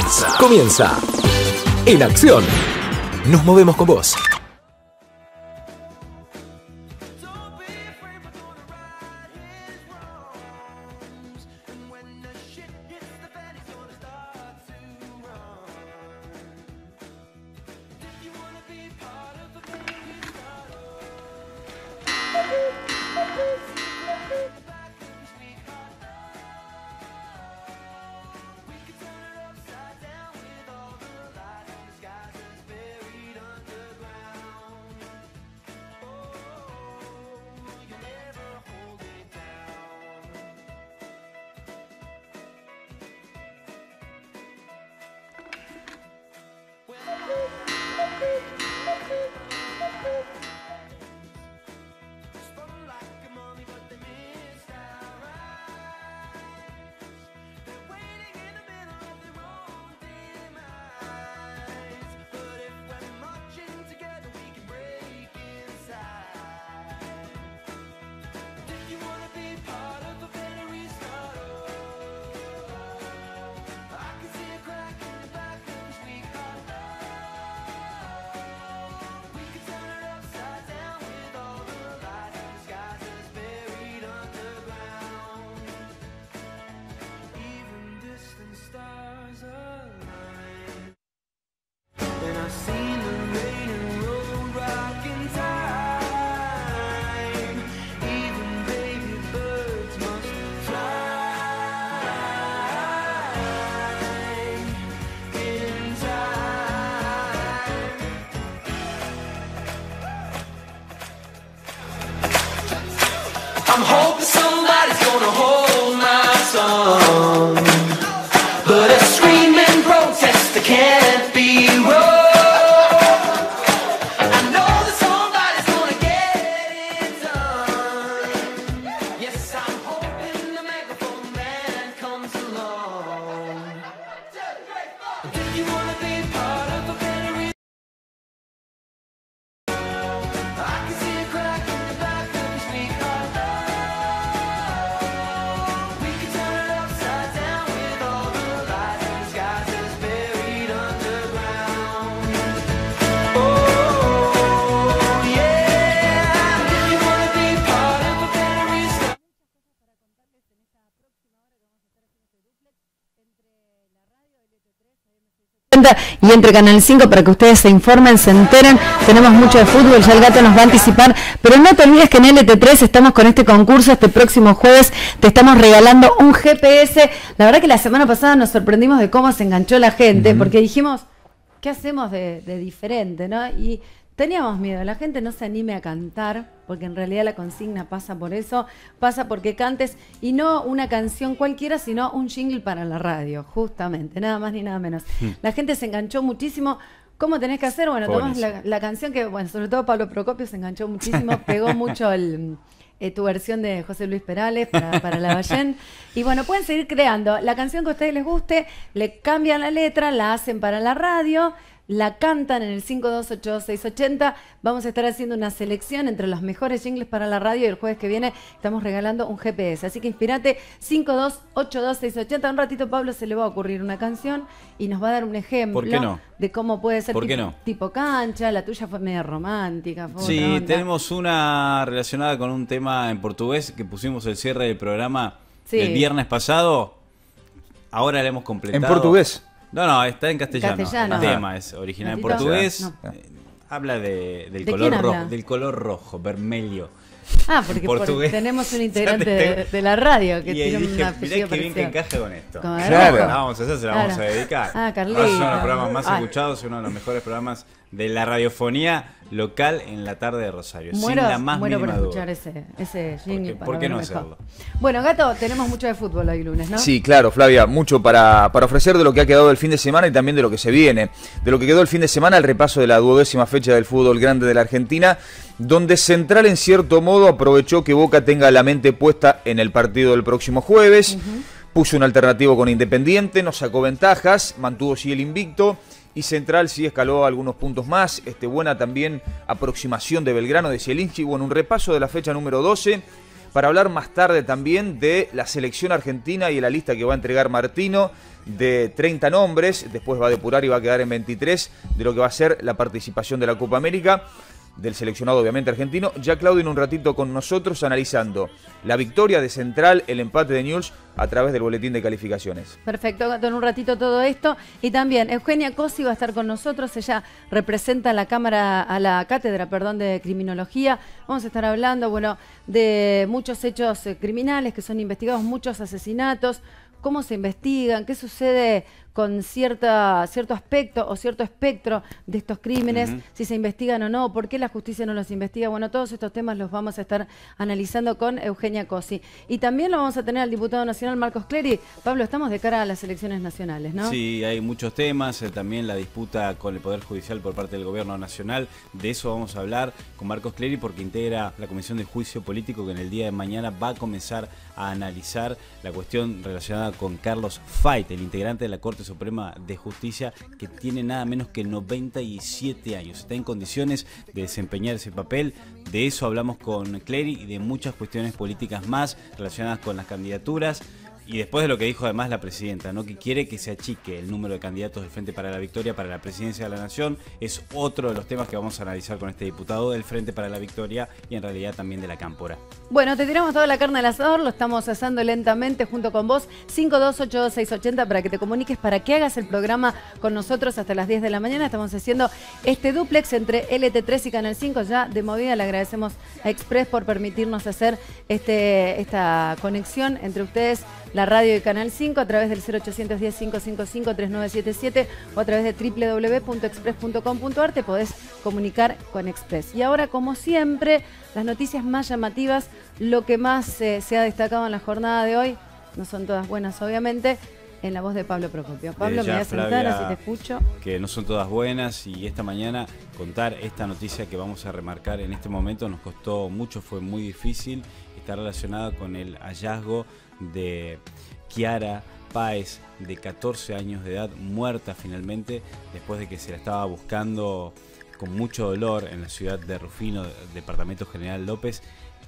Comienza. En acción. Nos movemos con vos. I'm hoping somebody's gonna hold my song, but a screaming protester can't be wrong. I know that somebody's gonna get it done. Yes, I'm hoping the megaphone man comes along. If you wanna be part of a better reason, I can see a crack in the back of your sweetheart. We can turn it upside down with all the lights and the skies that's buried underground. Oh, yeah. If you wanna be part of a better restart. Y entre Canal 5 para que ustedes se informen, se enteren. Tenemos mucho de fútbol, ya el gato nos va a anticipar, pero no te olvides que en LT3 estamos con este concurso. Este próximo jueves te estamos regalando un GPS. La verdad que la semana pasada nos sorprendimos de cómo se enganchó la gente, porque dijimos, ¿qué hacemos de diferente, no? Y teníamos miedo, la gente no se anime a cantar, porque en realidad la consigna pasa por eso, pasa porque cantes, y no una canción cualquiera, sino un jingle para la radio, justamente, nada más ni nada menos. La gente se enganchó muchísimo. ¿Cómo tenés que hacer? Bueno, tomás la canción que, bueno, sobre todo Pablo Procopio se enganchó muchísimo, pegó mucho tu versión de José Luis Perales para La Ballén. Y bueno, pueden seguir creando la canción que a ustedes les guste, le cambian la letra, la hacen para la radio, la cantan en el 5282-680. Vamos a estar haciendo una selección entre los mejores jingles para la radio, y el jueves que viene estamos regalando un GPS. Así que inspirate, 5282-680. Un ratito Pablo se le va a ocurrir una canción y nos va a dar un ejemplo. ¿Por qué no? De cómo puede ser tipo cancha. La tuya fue media romántica. Fue Sí, otra onda. tenemos una relacionada con un tema en portugués que pusimos el cierre del programa el viernes pasado. Ahora la hemos completado. ¿En portugués? No, está en castellano. Castellano. El tema es original en portugués. No. Habla del ¿De color quién rojo, habla? del color rojo, vermelho. Ah, porque tenemos un integrante de la radio que y tiene dije, un mirá apellido qué bien que parecido. encaja con esto. Con Claro. La vamos a hacer, se la vamos a dedicar. Ah, Carlito. Es uno de los programas más escuchados y uno de los mejores programas de la radiofonía local en la tarde de Rosario. Muero sin la más por mínima duda. escuchar ese jingle. ¿Por qué no hacerlo? Bueno, Gato, tenemos mucho de fútbol hoy lunes, ¿no? Sí, claro, Flavia, mucho para ofrecer de lo que ha quedado el fin de semana y también de lo que se viene. De lo que quedó el fin de semana, el repaso de la 12ª fecha del fútbol grande de la Argentina, donde Central en cierto modo aprovechó que Boca tenga la mente puesta en el partido del próximo jueves, puso un alternativo con Independiente, no sacó ventajas, mantuvo sí el invicto, y Central sí escaló algunos puntos más. Buena también aproximación de Belgrano, de Zielinski. Bueno, un repaso de la fecha número 12 para hablar más tarde también de la selección argentina y de la lista que va a entregar Martino, de 30 nombres, después va a depurar y va a quedar en 23, de lo que va a ser la participación de la Copa América, del seleccionado obviamente argentino. Ya Claudio en un ratito con nosotros analizando la victoria de Central, el empate de Newell's a través del boletín de calificaciones. Perfecto, en un ratito todo esto. Y también Eugenia Cosi va a estar con nosotros. Ella representa a la cátedra de criminología. Vamos a estar hablando, bueno, de muchos hechos criminales que son investigados, muchos asesinatos, cómo se investigan, qué sucede con cierto aspecto o cierto espectro de estos crímenes, si se investigan o no, por qué la justicia no los investiga. Bueno, todos estos temas los vamos a estar analizando con Eugenia Cosi. Y también lo vamos a tener al diputado nacional Marcos Clery. Pablo, estamos de cara a las elecciones nacionales, ¿no? Sí, hay muchos temas, también la disputa con el Poder Judicial por parte del Gobierno Nacional. De eso vamos a hablar con Marcos Clery porque integra la Comisión de Juicio Político que en el día de mañana va a comenzar a analizar la cuestión relacionada con Carlos Fait, el integrante de la Corte Suprema de Justicia, que tiene nada menos que 97 años. Está en condiciones de desempeñar ese papel. De eso hablamos con Clery y de muchas cuestiones políticas más relacionadas con las candidaturas. Y después de lo que dijo además la presidenta, ¿no?, que quiere que se achique el número de candidatos del Frente para la Victoria para la presidencia de la Nación, es otro de los temas que vamos a analizar con este diputado del Frente para la Victoria y en realidad también de la Cámpora. Bueno, te tiramos toda la carne al asador, lo estamos asando lentamente junto con vos, 5282-680 para que te comuniques, para que hagas el programa con nosotros hasta las 10 de la mañana. Estamos haciendo este dúplex entre LT3 y Canal 5, ya de movida. Le agradecemos a Express por permitirnos hacer esta conexión entre ustedes, la radio y Canal 5, a través del 0810-555-3977 o a través de www.express.com.ar te podés comunicar con Express. Y ahora, como siempre, las noticias más llamativas, lo que más se ha destacado en la jornada de hoy, no son todas buenas obviamente, en la voz de Pablo Procopio. Pablo, me voy a sentar, así te escucho. Que no son todas buenas, y esta mañana contar esta noticia que vamos a remarcar en este momento nos costó mucho, fue muy difícil. Está relacionada con el hallazgo de Kiara Páez, de 14 años de edad, muerta finalmente después de que se la estaba buscando con mucho dolor en la ciudad de Rufino, departamento General López,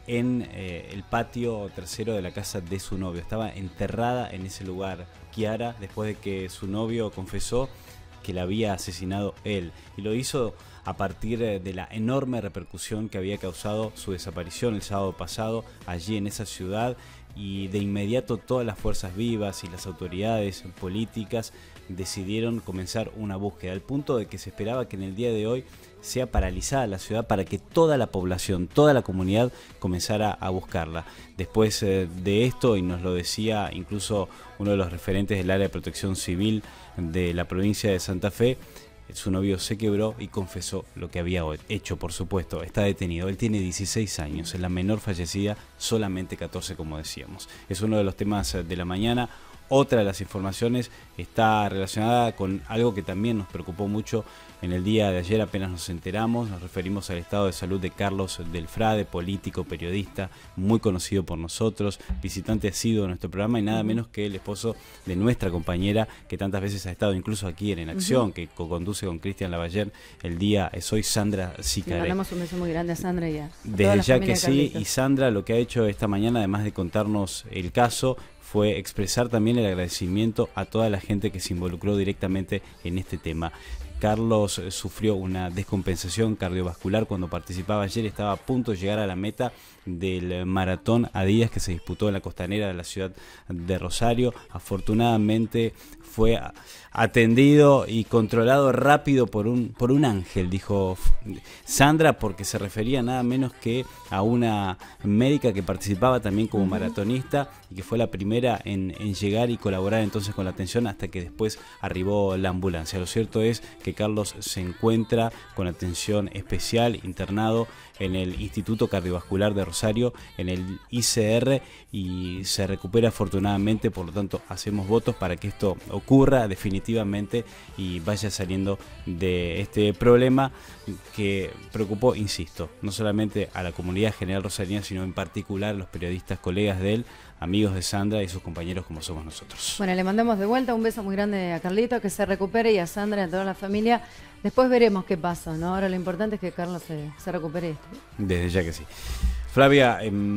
en el patio trasero de la casa de su novio. Estaba enterrada en ese lugar Kiara después de que su novio confesó que la había asesinado él, y lo hizo a partir de la enorme repercusión que había causado su desaparición el sábado pasado allí en esa ciudad. Y de inmediato todas las fuerzas vivas y las autoridades políticas decidieron comenzar una búsqueda, al punto de que se esperaba que en el día de hoy sea paralizada la ciudad para que toda la población, toda la comunidad comenzara a buscarla. Después de esto, y nos lo decía incluso uno de los referentes del área de protección civil de la provincia de Santa Fe, su novio se quebró y confesó lo que había hecho. Por supuesto, está detenido. Él tiene 16 años, es la menor fallecida, solamente 14, como decíamos. Es uno de los temas de la mañana. Otra de las informaciones está relacionada con algo que también nos preocupó mucho en el día de ayer, apenas nos enteramos. Nos referimos al estado de salud de Carlos Delfrade, político, periodista, muy conocido por nosotros, visitante asiduo de nuestro programa y nada menos que el esposo de nuestra compañera, que tantas veces ha estado incluso aquí en Acción, que co-conduce con Cristian Lavallén el día es hoy, Sandra Sicaré. Le mandamos un beso muy grande a Sandra y a desde ya que sí. Y Sandra lo que ha hecho esta mañana, además de contarnos el caso, fue expresar también el agradecimiento a toda la gente que se involucró directamente en este tema. Carlos sufrió una descompensación cardiovascular cuando participaba ayer, estaba a punto de llegar a la meta del maratón Adidas que se disputó en la costanera de la ciudad de Rosario. Afortunadamente fue atendido y controlado rápido por un ángel, dijo Sandra, porque se refería nada menos que a una médica que participaba también como maratonista y que fue la primera en llegar y colaborar entonces con la atención hasta que después arribó la ambulancia. Lo cierto es que Carlos se encuentra con atención especial, internado en el Instituto Cardiovascular de Rosario, en el ICR, y se recupera afortunadamente. Por lo tanto, hacemos votos para que esto ocurra definitivamente y vaya saliendo de este problema que preocupó, insisto, no solamente a la comunidad general rosarina, sino en particular a los periodistas, colegas de él, amigos de Sandra y sus compañeros como somos nosotros. Bueno, le mandamos de vuelta un beso muy grande a Carlito, que se recupere, y a Sandra y a toda la familia. Después veremos qué pasa, ¿no? Ahora lo importante es que Carlos se recupere. Desde ya que sí. Flavia,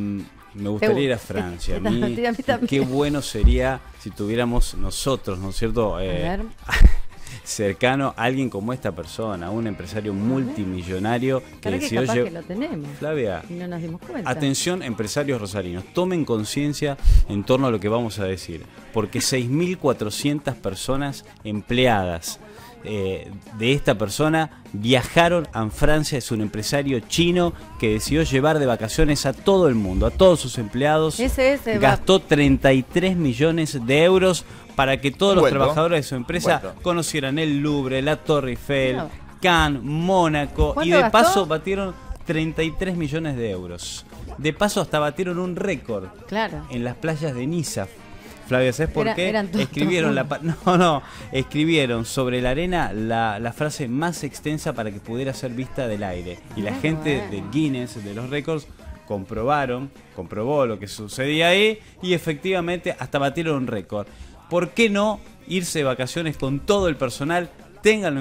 Me gustaría ir a Francia. A mí, A mí también. qué bueno sería si tuviéramos nosotros, ¿no es cierto? ver. Cercano a alguien como esta persona, un empresario multimillonario que Claro que decidió capaz lle- que lo tenemos. Flavia, Y no nos dimos cuenta. atención empresarios rosarinos, tomen conciencia en torno a lo que vamos a decir, porque 6.400 personas empleadas de esta persona viajaron a Francia. Es un empresario chino que decidió llevar de vacaciones a todo el mundo, a todos sus empleados. Ese va. Gastó 33 millones de euros para que todos los Vuelto. trabajadores de su empresa Vuelto. conocieran el Louvre, la Torre Eiffel, No. Cannes, Mónaco, y ¿Cuánto de gastó? paso batieron 33 millones de euros. De paso hasta batieron un récord Claro. en las playas de Niza. Flavia, ¿sabes por qué? Eran todos Escribieron escribieron sobre la arena la frase más extensa para que pudiera ser vista del aire. Y la Muy gente bueno. de Guinness, de los récords, comprobó lo que sucedía ahí y efectivamente hasta batieron un récord. ¿Por qué no irse de vacaciones con todo el personal? Ténganlo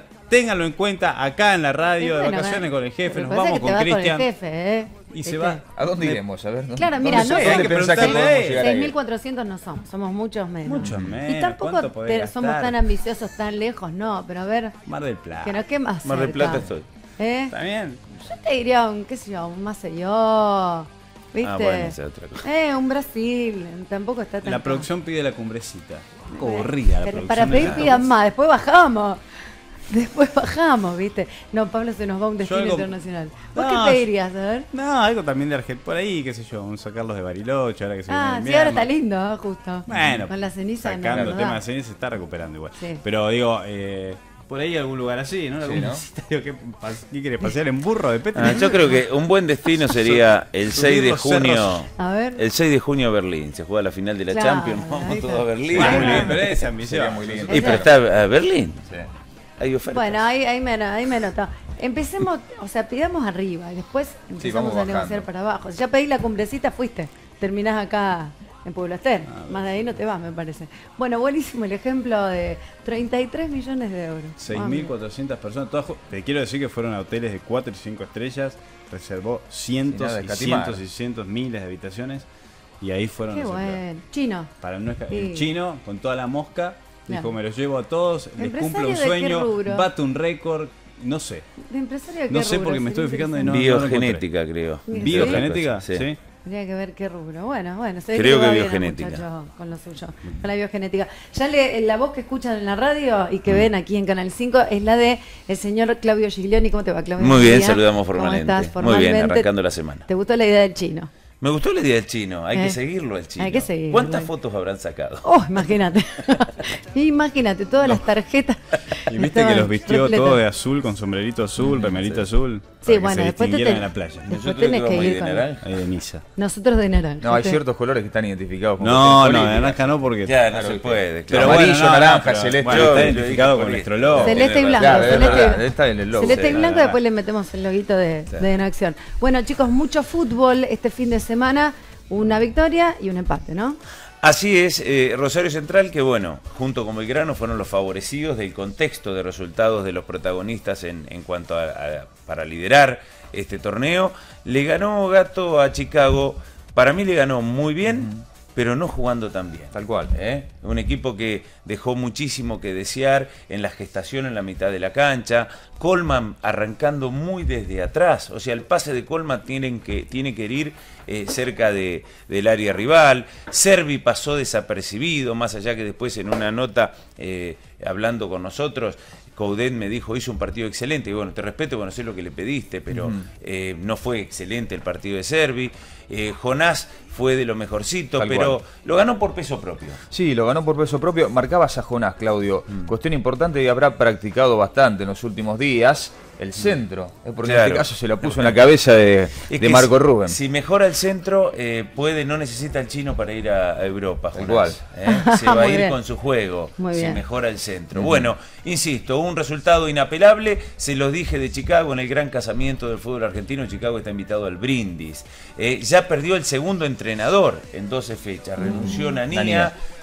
en cuenta acá en la radio, Es de bueno, vacaciones con el jefe, lo nos que pasa vamos es que con te vas Cristian. el jefe, Y se ¿Viste? va. ¿A dónde Me- iremos? A ver. Claro, mira, ¿Dónde no sé? sé, ¿Dónde hay que pensás que preguntarle podemos a él. llegar a ir? 6.400 no somos muchos menos. Muchos menos. Y tampoco ¿Cuánto podés somos gastar? tan ambiciosos, tan lejos, no, pero a ver, Mar del Plata. que nos quede más Mar del cerca. Plata estoy. ¿Eh? ¿Está bien? Yo te diría un, qué sé yo, un Maceió, ¿viste? Ah, bueno, esa es otra cosa. Un Brasil, tampoco está tan... La producción pide la cumbrecita. Un poco aburrida la Pero producción. para de pedir la- pidan más, después bajamos. Después bajamos, ¿viste? No, Pablo, se nos va a un destino algo- internacional. ¿Vos No, qué pedirías? A ver. No, algo también de Argentina. Por ahí, qué sé yo, un sacarlos de Bariloche, ahora que se viene el Ah, sí, invierno. ahora está lindo, justo. Bueno, Con la ceniza no, sacando no el tema da. de ceniza se está recuperando igual. Sí. Pero digo, por ahí algún lugar así, ¿no? Sí, Algún ¿no? sitio que ¿qué querés pasear en burro de Petri? Yo creo que un buen destino sería el 6 de los junio. cerros. A ver. El 6 de junio Berlín. Se juega la final de la Claro, Champions. ahí Vamos está. todos a Berlín. Bueno, Bueno. pero es ambicioso. Sería muy lindo. Y pero está Berlín. Sí. Hay ofertas. Bueno, ahí me nota. Empecemos, o sea, pidamos arriba y después empezamos vamos a negociar bajando. para abajo. Si ya pedí la cumbrecita, fuiste. Terminás acá en Pueblo Ester. Más de ahí no te vas, me parece. Bueno, buenísimo el ejemplo de 33 millones de euros. 6.400 personas. Te quiero decir que fueron a hoteles de 4 y 5 estrellas. Reservó cientos nada de y escatimar. cientos y cientos, miles de habitaciones. Y ahí fueron Qué los empleados. bueno. Chino. Para no esca- Sí. El chino, con toda la mosca, dijo: Claro. me los llevo a todos, les ¿Empresario cumplo un de qué sueño, rubro? bate un récord, no sé. De empresario de qué No sé rubro, porque me sería estoy fijando y no. interesante. Biogenética, creo. ¿Sí? ¿Biogenética? Sí. Sí. Tendría que ver qué rubro. Bueno, se ve Creo le va que bien al biogenética. muchacho con lo suyo, con la biogenética. Ya la voz que escuchan en la radio y que ven aquí en Canal 5 es la de el señor Claudio Giglioni. ¿Cómo te va, Claudio? Muy Buen bien, día. saludamos ¿Cómo formalmente. estás? Muy bien, arrancando la semana. ¿Te gustó la idea del chino? Me gustó la idea del chino. Hay Eh. que seguirlo al chino. Hay que seguirlo. ¿Cuántas fotos habrán sacado? Oh, imagínate. Imagínate, todas las tarjetas. Y viste que estaban los vistió repletas. todo de azul, con sombrerito azul, remerita azul. Sí, para bueno, que se después te distinguieran ten- en la playa. Después Yo creo tenés que que vamos a ir ir de con... naranja. Ahí de Niza. Nosotros de naranja. No, hay ¿viste? ciertos colores que están identificados como No, cuestiones no, de políticas. naranja no, porque. Ya, no Claro se que- puede. Pero claro. amarillo, naranja, celeste. Bueno, Yo está dije identificado con por nuestro ahí. logo. Celeste y Tiene blanco. Claro, es celeste, verdad, está en el logo. celeste y Sí, blanco, verdad. después le metemos el loguito de En Acción. Bueno, chicos, mucho fútbol este fin de semana. Una victoria y un empate, ¿no? Así es, Rosario Central, que bueno, junto con Belgrano fueron los favorecidos del contexto de resultados de los protagonistas en cuanto para liderar este torneo. Le ganó Gato a Chicago, para mí le ganó muy bien, pero no jugando tan bien. Tal cual. Un equipo que dejó muchísimo que desear en la gestación en la mitad de la cancha. Coleman arrancando muy desde atrás. O sea, el pase de Coleman tiene que ir cerca del área rival. Servi pasó desapercibido, más allá que después en una nota hablando con nosotros, Coudet me dijo: hizo un partido excelente. Y bueno, te respeto, bueno, sé lo que le pediste, pero no fue excelente el partido de Servi. Jonás fue de lo mejorcito, Tal pero cual. lo ganó por peso propio. Sí, lo ganó por peso propio. Marcabas a Jonás, Claudio. Cuestión importante y habrá practicado bastante en los últimos días. El centro. Porque en Claro. este caso se lo puso en la cabeza de Es que Marco Rubén. Si mejora el centro, no necesita el chino para ir a Europa. Tal Jonás, Se va a Muy ir bien. con su juego Muy si bien. mejora el centro. Bueno, insisto, un resultado inapelable. Se los dije de Chicago en el gran casamiento del fútbol argentino. Chicago está invitado al brindis. Ya perdió el segundo entrenador en 12 fechas. Renunció Nanía. Nanía.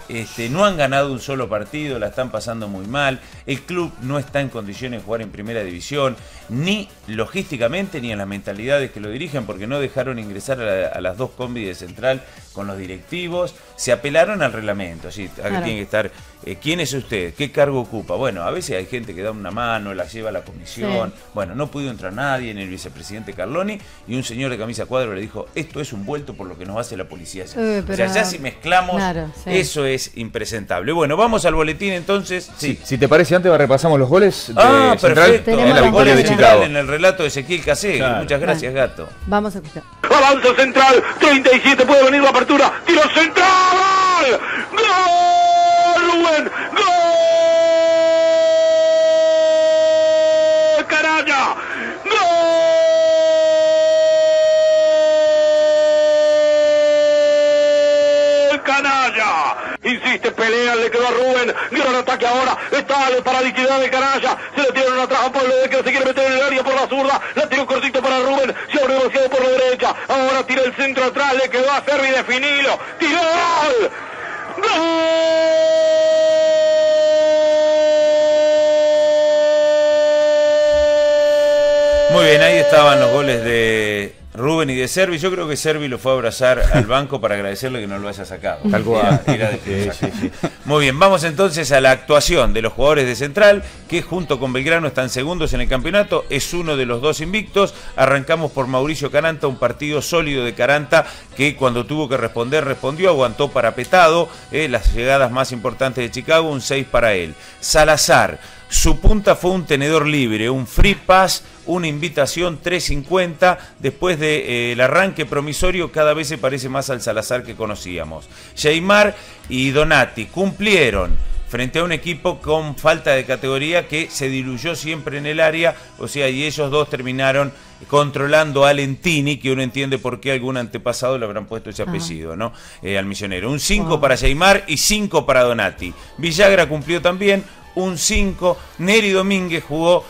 no han ganado un solo partido, la están pasando muy mal, el club no está en condiciones de jugar en primera división, ni logísticamente ni en las mentalidades que lo dirigen, porque no dejaron ingresar a las dos combis de Central con los directivos, se apelaron al reglamento, ¿sí? Acá Claro. tiene que estar, ¿quién es usted? ¿Qué cargo ocupa? Bueno, a veces hay gente que da una mano, la lleva a la comisión, Sí. bueno, no pudo entrar nadie, ni el vicepresidente Carloni, y un señor de camisa cuadro le dijo, esto es un vuelto por lo que nos hace la policía. Pero- O sea, ya si mezclamos, Claro, sí. eso es impresentable. Bueno, vamos al boletín entonces. Sí. Si te parece, antes repasamos los goles de Ah, Central perfecto. Tenemos en la los victoria goles de de Central Chicago. en el relato de Ezequiel Casé. Claro. Muchas gracias, Gato. Vamos a escuchar. Avanza Central, 37, puede venir la apertura, tiro Central, ¡gol! Rubén, ¡gol! ¡Canalla! ¡Gol! ¡Canalla! Insiste, pelea, le quedó a Rubén, gran ataque ahora, está para liquidar de Canalla, se le tiraron atrás a Pablo de que se quiere meter en el área por la zurda, la tiró cortito para Rubén, se abre demasiado por la derecha, ahora tira el centro atrás, le quedó a Servi, definilo, tiró gol, Muy bien, ahí estaban los goles de Rubén y de Servi. Yo creo que Servi lo fue a abrazar al banco para agradecerle que no lo haya sacado. Tal cual. Era defensa. Muy bien, vamos entonces a la actuación de los jugadores de Central, que junto con Belgrano están segundos en el campeonato. Es uno de los dos invictos. Arrancamos por Mauricio Caranta, un partido sólido de Caranta que cuando tuvo que responder, respondió, aguantó parapetado. Las llegadas más importantes de Chicago, un 6 para él. Salazar, su punta fue un tenedor libre, un free pass, una invitación 3.50. Después del arranque promisorio, cada vez se parece más al Salazar que conocíamos. Sheimar y Donati cumplieron frente a un equipo con falta de categoría que se diluyó siempre en el área, o sea, y ellos dos terminaron controlando a Lentini, que uno entiende por qué algún antepasado le habrán puesto ese apellido, ¿no? Al misionero. Un 5 para Sheimar y 5 para Donati. Villagra cumplió también, un 5. Neri Domínguez jugó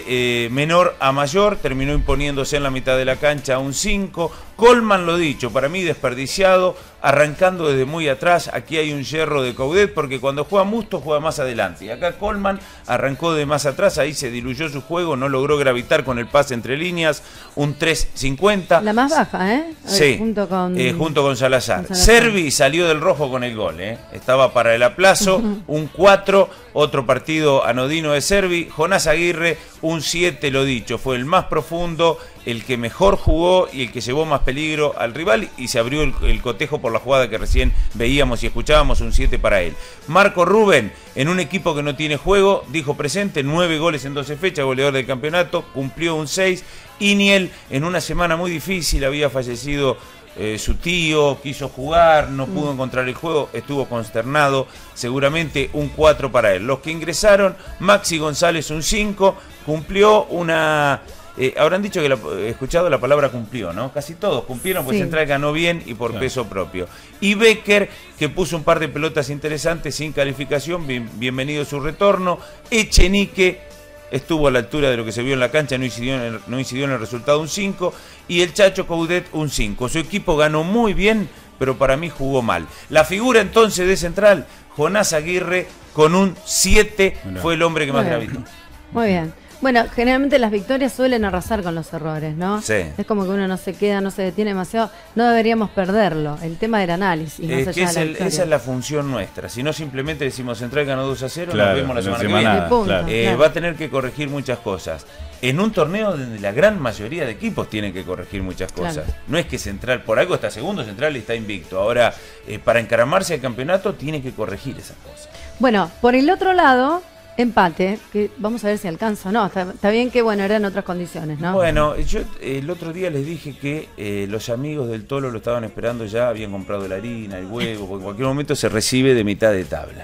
de menor a mayor, terminó imponiéndose en la mitad de la cancha, un 5. Colman, lo dicho, para mí desperdiciado, arrancando desde muy atrás. Aquí hay un yerro de Coudet, porque cuando juega Musto juega más adelante, y acá Colman arrancó de más atrás, ahí se diluyó su juego, no logró gravitar con el pase entre líneas, un 3.50. La más baja, ¿eh? Sí, junto con Salazar. con Salazar. Servi salió del rojo con el gol, estaba para el aplazo, un 4, otro partido anodino de Servi. Jonás Aguirre, un 7, lo dicho, fue el más profundo, el que mejor jugó y el que llevó más peligro al rival, y se abrió el cotejo por la jugada que recién veíamos y escuchábamos, un 7 para él. Marco Rubén, en un equipo que no tiene juego, dijo presente, 9 goles en 12 fechas, goleador del campeonato, cumplió un 6. Iniel, en una semana muy difícil, había fallecido su tío, quiso jugar, no pudo encontrar el juego, estuvo consternado, seguramente un 4 para él. Los que ingresaron, Maxi González un 5, cumplió una... habrán dicho que escuchado la palabra cumplió, ¿no? Casi todos cumplieron, pues Sí. Central ganó bien y por peso propio. Y Becker, que puso un par de pelotas interesantes sin calificación, bienvenido su retorno. Echenique estuvo a la altura de lo que se vio en la cancha, no incidió en el resultado, un 5. Y el Chacho Coudet, un 5. Su equipo ganó muy bien, pero para mí jugó mal. La figura entonces de Central, Jonás Aguirre, con un 7, fue el hombre que más Muy bien. gravitó. Muy bien. Bueno, generalmente las victorias suelen arrasar con los errores, ¿no? Sí. Es como que uno no se queda, no se detiene demasiado. No deberíamos perderlo. El tema del análisis. Más allá Que de la victoria. esa es la función nuestra. Si no, simplemente decimos Central ganó 2-0, Claro, nos vemos la no semana que encima viene. nada, Punto. claro. Claro. Va a tener que corregir muchas cosas. En un torneo donde la gran mayoría de equipos tienen que corregir muchas cosas. Claro. No es que Central, por algo está segundo, Central está invicto. Ahora, para encaramarse al campeonato, tiene que corregir esas cosas. Bueno, por el otro lado, empate, que vamos a ver si alcanza o no. Está bien que, bueno, eran otras condiciones, ¿no? Bueno, yo el otro día les dije que los amigos del Tolo lo estaban esperando ya, habían comprado la harina, el huevo, porque en cualquier momento se recibe de mitad de tabla.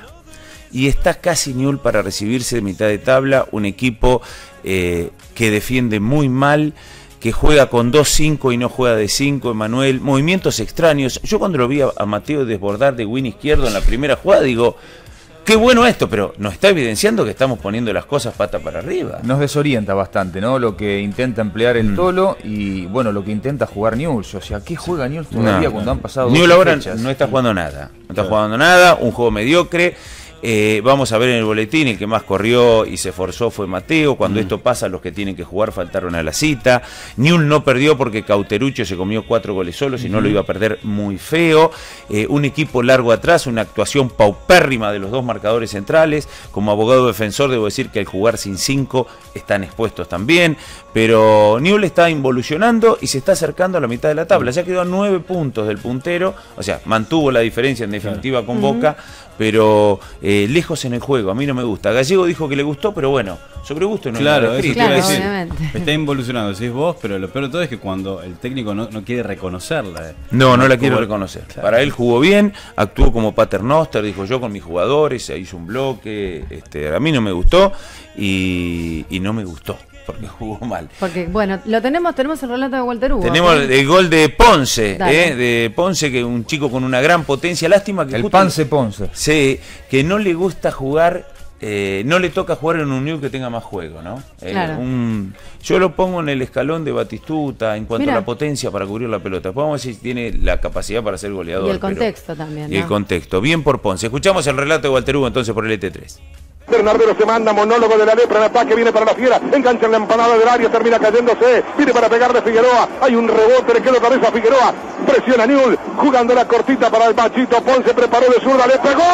Y está casi Newell's para recibirse de mitad de tabla, un equipo que defiende muy mal, que juega con 2-5 y no juega de 5, Emanuel, movimientos extraños. Yo cuando lo vi a Mateo desbordar de win izquierdo en la primera jugada, digo, qué bueno esto, pero nos está evidenciando que estamos poniendo las cosas pata para arriba. Nos desorienta bastante, ¿no? Lo que intenta emplear el Tolo y, bueno, lo que intenta jugar Newell's. O sea, ¿qué juega Newell's todavía cuando han pasado Newell's 12 ahora fechas? no está jugando nada. No está jugando nada, un juego mediocre. Vamos a ver en el boletín, el que más corrió y se esforzó fue Mateo. Cuando esto pasa, los que tienen que jugar faltaron a la cita. Newell's no perdió porque Cauteruccio se comió 4 goles solos y no lo iba a perder muy feo. Un equipo largo atrás, una actuación paupérrima de los dos marcadores centrales. Como abogado defensor debo decir que al jugar sin 5 están expuestos también. Pero Newell's está involucionando y se está acercando a la mitad de la tabla. Ya quedó a 9 puntos del puntero, o sea, mantuvo la diferencia en definitiva con Boca, pero lejos en el juego, a mí no me gusta. Gallego dijo que le gustó, pero bueno, sobre gusto no Claro, hay nada eso te escrito. iba a Claro, decir. obviamente. Está involucionando, decís vos, pero lo peor de todo es que cuando el técnico no quiere reconocerla. No la quiero Como- reconocer. Claro. Para él jugó bien, actuó como paternoster, dijo yo con mis jugadores, se hizo un bloque, a mí no me gustó y no me gustó, porque jugó mal. Porque, bueno, tenemos el relato de Walter Hugo. Tenemos el gol de Ponce, Dale. de Ponce, que es un chico con una gran potencia, lástima que El justo- Pance Ponce. Sí, que no le gusta jugar, no le toca jugar en un Newell's que tenga más juego, ¿no? Claro. Yo lo pongo en el escalón de Batistuta en cuanto Mirá. a la potencia para cubrir la pelota. Podemos ver si tiene la capacidad para ser goleador. Y el pero- contexto también, Y el ¿no? contexto. Bien por Ponce. Escuchamos el relato de Walter Hugo entonces por el ET3. Bernardero se manda, monólogo de la lepra en ataque, viene para la fiera, engancha en la empanada del área, termina cayéndose, viene para pegar de Figueroa, hay un rebote, le queda otra vez a Figueroa, presiona Newell's, jugando la cortita para el Pachito, Ponce preparó de zurda, le pegó.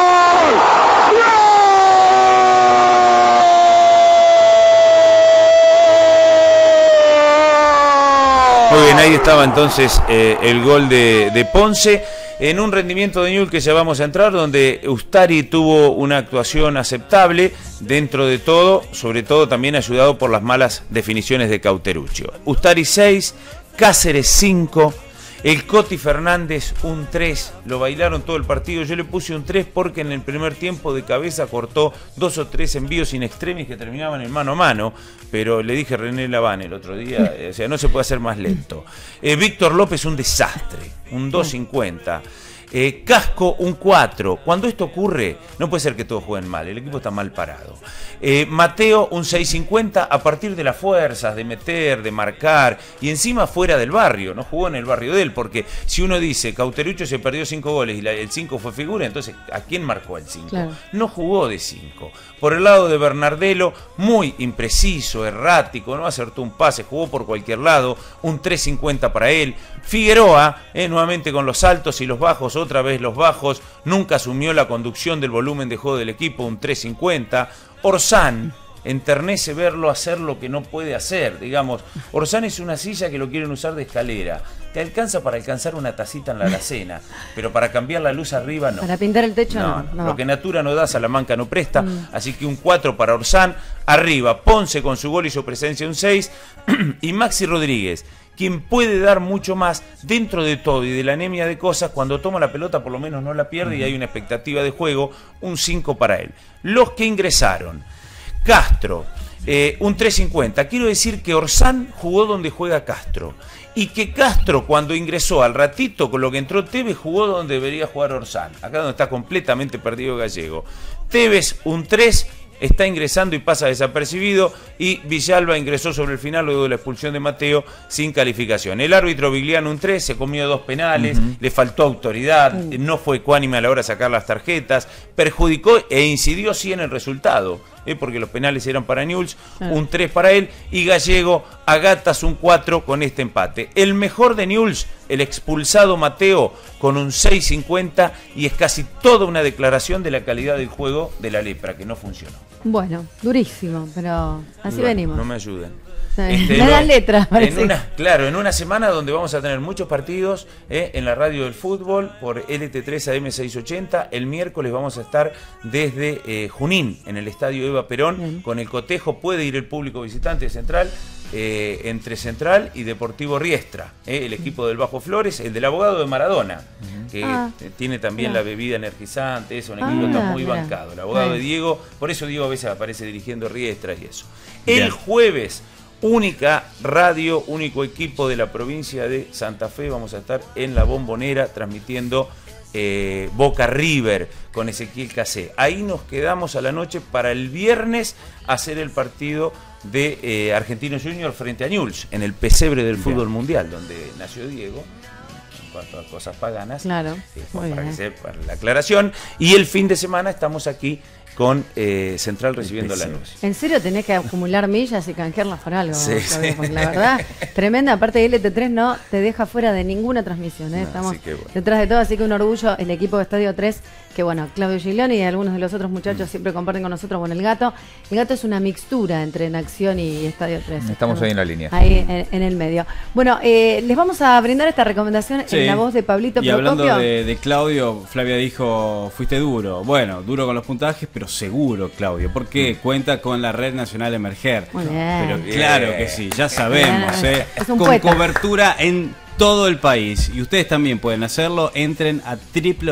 Muy bien, ahí estaba entonces el gol de Ponce. En un rendimiento de Newell's que ya vamos a entrar, donde Ustari tuvo una actuación aceptable dentro de todo, sobre todo también ayudado por las malas definiciones de Cauteruccio. Ustari 6, Cáceres 5, el Coti Fernández un 3, lo bailaron todo el partido. Yo le puse un 3 porque en el primer tiempo de cabeza cortó 2 o 3 envíos in extremis que terminaban en mano a mano, pero le dije a René Laván el otro día, o sea, no se puede hacer más lento. Víctor López un desastre, un 2.50. Casco un 4. Cuando esto ocurre, no puede ser que todos jueguen mal, el equipo está mal parado. Mateo un 6.50 a partir de las fuerzas, de meter, de marcar, y encima fuera del barrio, no jugó en el barrio de él, porque si uno dice Cauteruccio se perdió 5 goles y el 5 fue figura, entonces ¿a quién marcó el 5? Claro. No jugó de 5. Por el lado de Bernardelo, muy impreciso, errático, no acertó un pase, jugó por cualquier lado, un 3.50 para él. Figueroa, nuevamente con los altos y los bajos, otra vez los bajos, nunca asumió la conducción del volumen de juego del equipo, un 3.50. Orsán, enternece verlo hacer lo que no puede hacer, digamos. Orsán es una silla que lo quieren usar de escalera. Te alcanza para alcanzar una tacita en la alacena, pero para cambiar la luz arriba no. Para pintar el techo No, no. lo que Natura no da, Salamanca no presta, así que un 4 para Orsán, arriba Ponce con su gol y su presencia un 6, y Maxi Rodríguez, quien puede dar mucho más dentro de todo y de la anemia de cosas, cuando toma la pelota por lo menos no la pierde y hay una expectativa de juego, un 5 para él. Los que ingresaron, Castro, un 3.50, quiero decir que Orsán jugó donde juega Castro, y que Castro cuando ingresó al ratito con lo que entró Tevez jugó donde debería jugar Orsán, acá donde está completamente perdido Gallego. Tevez un 3, está ingresando y pasa desapercibido, y Villalba ingresó sobre el final luego de la expulsión de Mateo sin calificación. El árbitro Vigliano un 3, se comió 2 penales, le faltó autoridad, no fue ecuánime a la hora de sacar las tarjetas, perjudicó e incidió sí en el resultado, porque los penales eran para Newell's, un 3 para él, y Gallego a gatas un 4 con este empate. El mejor de Newell's, el expulsado Mateo, con un 6.50, y es casi toda una declaración de la calidad del juego de la lepra, que no funcionó. Bueno, durísimo, pero así Bueno, venimos. No me ayuden. Me dan letras, parece. En una semana donde vamos a tener muchos partidos en la radio del fútbol por LT3 AM 680. El miércoles vamos a estar desde Junín, en el estadio Eva Perón, Bien. con el cotejo. Puede ir el público visitante de Central, entre Central y Deportivo Riestra, el equipo del Bajo Flores, el del abogado de Maradona, que tiene también mirá. la bebida energizante, es un equipo que está muy mirá. bancado. El abogado Bien. de Diego, por eso Diego a veces aparece dirigiendo Riestra y eso. Bien. El jueves, única radio, único equipo de la provincia de Santa Fe, vamos a estar en La Bombonera transmitiendo Boca River con Ezequiel Casé. Ahí nos quedamos a la noche para el viernes hacer el partido de Argentinos Juniors frente a Newell's en el pesebre del fútbol mundial, donde nació Diego. En cuanto a cosas paganas, claro, para que sepa la aclaración. Y el fin de semana estamos aquí con Central recibiendo la Lanús. ¿En serio tenés que acumular millas y canjearlas por algo? Sí, Claudio? Porque la verdad, tremenda. Aparte de LT3 no te deja fuera de ninguna transmisión. Estamos detrás de todo, así que un orgullo el equipo de Estadio 3, que bueno, Claudio Giglioni y algunos de los otros muchachos siempre comparten con nosotros. Bueno, el gato es una mixtura entre En Acción y Estadio 3. Estamos ahí en la línea. Ahí en el medio. Bueno, les vamos a brindar esta recomendación en la voz de Pablito Procopio. Y hablando de Claudio, Flavia dijo, fuiste duro. Bueno, duro con los puntajes, pero seguro, Claudio, porque cuenta con la Red Nacional Emerger. Muy bien. Pero claro que sí, ya sabemos, Es un con poeta. cobertura en todo el país. Y ustedes también pueden hacerlo. Entren a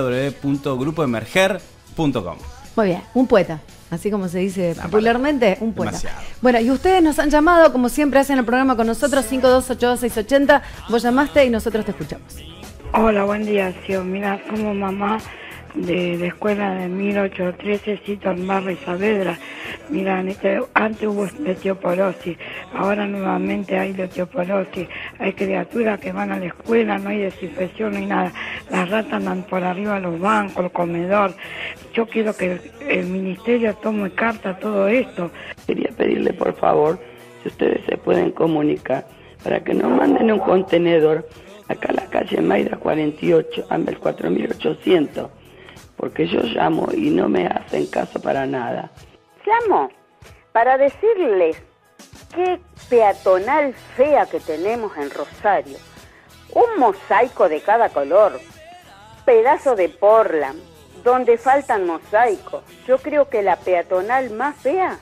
www.grupoemerger.com. Muy bien, un poeta. Así como se dice popularmente, un poeta. Demasiado. Bueno, y ustedes nos han llamado, como siempre hacen el programa con nosotros, 5282-680. Vos llamaste y nosotros te escuchamos. Hola, buen día, Sio. Mira, como mamá de la escuela de 1813, Cito Barra y Saavedra. Mira, antes hubo osteoporosis, ahora nuevamente hay osteoporosis. Hay criaturas que van a la escuela, no hay desinfección, no hay nada. Las ratas andan por arriba de los bancos, el comedor. Yo quiero que el ministerio tome carta a todo esto. Quería pedirle, por favor, si ustedes se pueden comunicar, para que nos manden un contenedor acá a la calle Mayra 48, Ambel 4800. Porque yo llamo y no me hacen caso para nada. Llamo para decirles qué peatonal fea que tenemos en Rosario. Un mosaico de cada color, pedazo de Portland, donde faltan mosaicos. Yo creo que la peatonal más fea,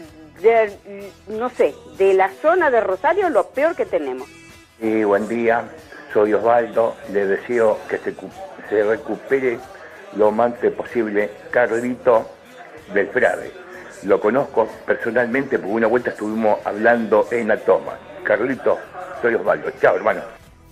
de la zona de Rosario, lo peor que tenemos. Y buen día, soy Osvaldo, le deseo que se recupere lo más antes posible Carlito del Frade. Lo conozco personalmente porque una vuelta estuvimos hablando en la toma. Carlito, soy Osvaldo. Chao, hermano.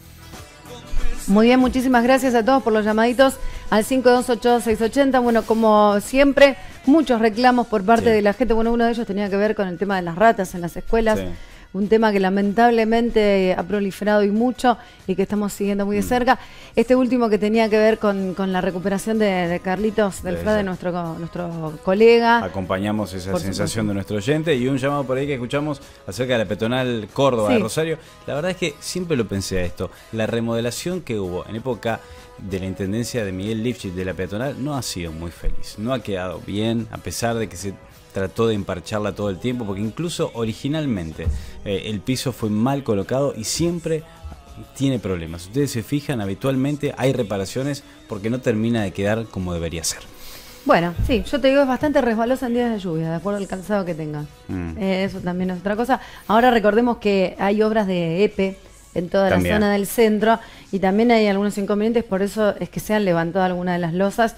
Muy bien, muchísimas gracias a todos por los llamaditos al 5282-680. Bueno, como siempre, muchos reclamos por parte de la gente. Bueno, uno de ellos tenía que ver con el tema de las ratas en las escuelas. Sí. Un tema que lamentablemente ha proliferado y mucho y que estamos siguiendo muy de cerca. Este último que tenía que ver con la recuperación de Carlitos del Frade, nuestro colega. Acompañamos esa sensación de nuestro oyente y un llamado por ahí que escuchamos acerca de la peatonal Córdoba de Rosario. La verdad es que siempre lo pensé a esto. La remodelación que hubo en época de la intendencia de Miguel Lifchit de la peatonal no ha sido muy feliz. No ha quedado bien, a pesar de que se trató de emparcharla todo el tiempo, porque incluso originalmente el piso fue mal colocado y siempre tiene problemas. Ustedes se fijan, habitualmente hay reparaciones porque no termina de quedar como debería ser. Bueno, sí, yo te digo, es bastante resbalosa en días de lluvia, de acuerdo al calzado que tenga. Eso también es otra cosa. Ahora recordemos que hay obras de EPE en toda la zona del centro y también hay algunos inconvenientes, por eso es que se han levantado algunas de las losas.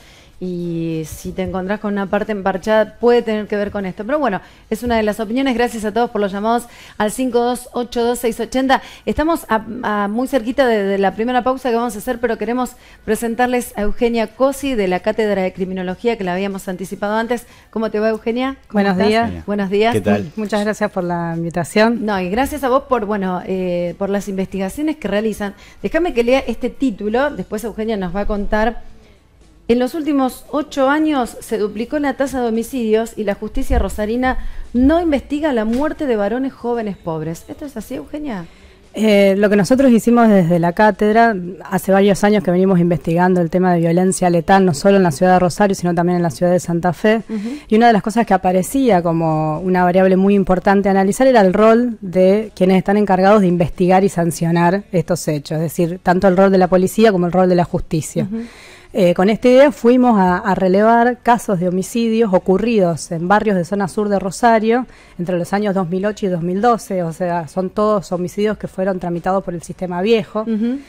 Y si te encontrás con una parte emparchada puede tener que ver con esto. Pero bueno, es una de las opiniones. Gracias a todos por los llamados al 5282-680. Estamos muy cerquita de la primera pausa que vamos a hacer, pero queremos presentarles a Eugenia Cosi de la Cátedra de Criminología, que la habíamos anticipado antes. ¿Cómo te va, Eugenia? Buenos días. Buenos días. ¿Qué tal? Muchas gracias por la invitación. No, y gracias a vos por las investigaciones que realizan. Déjame que lea este título, después Eugenia nos va a contar. En los últimos 8 años se duplicó la tasa de homicidios y la justicia rosarina no investiga la muerte de varones jóvenes pobres. ¿Esto es así, Eugenia? Lo que nosotros hicimos desde la cátedra, hace varios años que venimos investigando el tema de violencia letal, no solo en la ciudad de Rosario, sino también en la ciudad de Santa Fe. Y una de las cosas que aparecía como una variable muy importante a analizar era el rol de quienes están encargados de investigar y sancionar estos hechos, es decir, tanto el rol de la policía como el rol de la justicia. Con esta idea fuimos a relevar casos de homicidios ocurridos en barrios de zona sur de Rosario entre los años 2008 y 2012, o sea, son todos homicidios que fueron tramitados por el sistema viejo.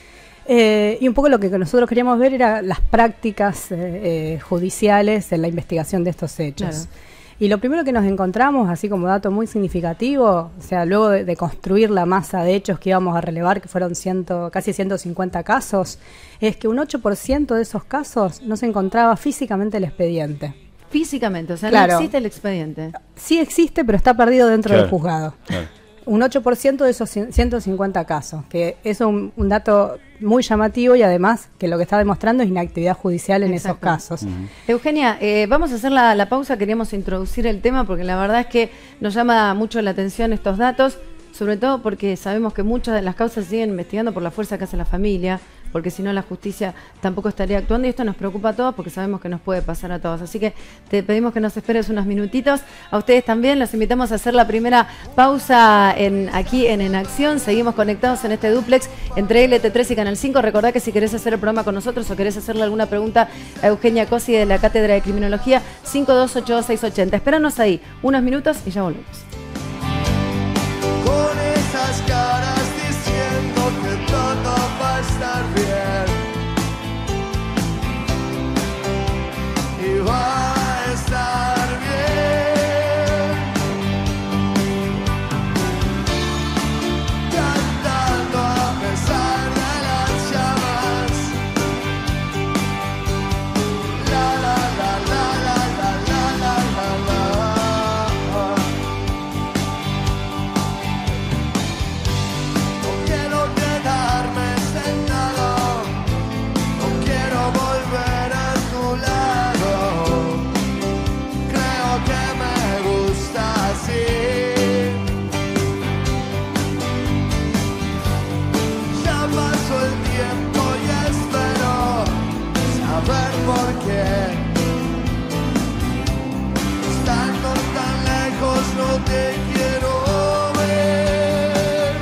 Y un poco lo que nosotros queríamos ver era las prácticas judiciales en la investigación de estos hechos. Claro. Y lo primero que nos encontramos, así como dato muy significativo, o sea, luego de construir la masa de hechos que íbamos a relevar, que fueron casi 150 casos, es que un 8% de esos casos no se encontraba físicamente el expediente. Físicamente, o sea, Claro. no existe el expediente. Sí existe, pero está perdido dentro Claro, del juzgado. claro. Un 8% de esos 150 casos, que es un dato muy llamativo y además que lo que está demostrando es inactividad judicial en Exacto. esos casos. Eugenia, vamos a hacer la pausa, queríamos introducir el tema porque la verdad es que nos llama mucho la atención estos datos, sobre todo porque sabemos que muchas de las causas siguen investigando por la fuerza que hace la familia, porque si no la justicia tampoco estaría actuando y esto nos preocupa a todos porque sabemos que nos puede pasar a todos. Así que te pedimos que nos esperes unos minutitos. A ustedes también los invitamos a hacer la primera pausa aquí en Acción. Seguimos conectados en este dúplex entre LT3 y Canal 5. Recordá que si querés hacer el programa con nosotros o querés hacerle alguna pregunta a Eugenia Cosi de la Cátedra de Criminología, 5282-680. Espéranos ahí unos minutos y ya volvemos. Con esas caras diciendo que todo va a estar bien y va a estar bien, cantando a pesar de las llamas, la la la la la la la la la. No quiero quedarme sentado, no quiero volver a tu lado. Creo que me gusta así. Ya pasó el tiempo y espero saber por qué. Estando tan lejos no te quiero ver.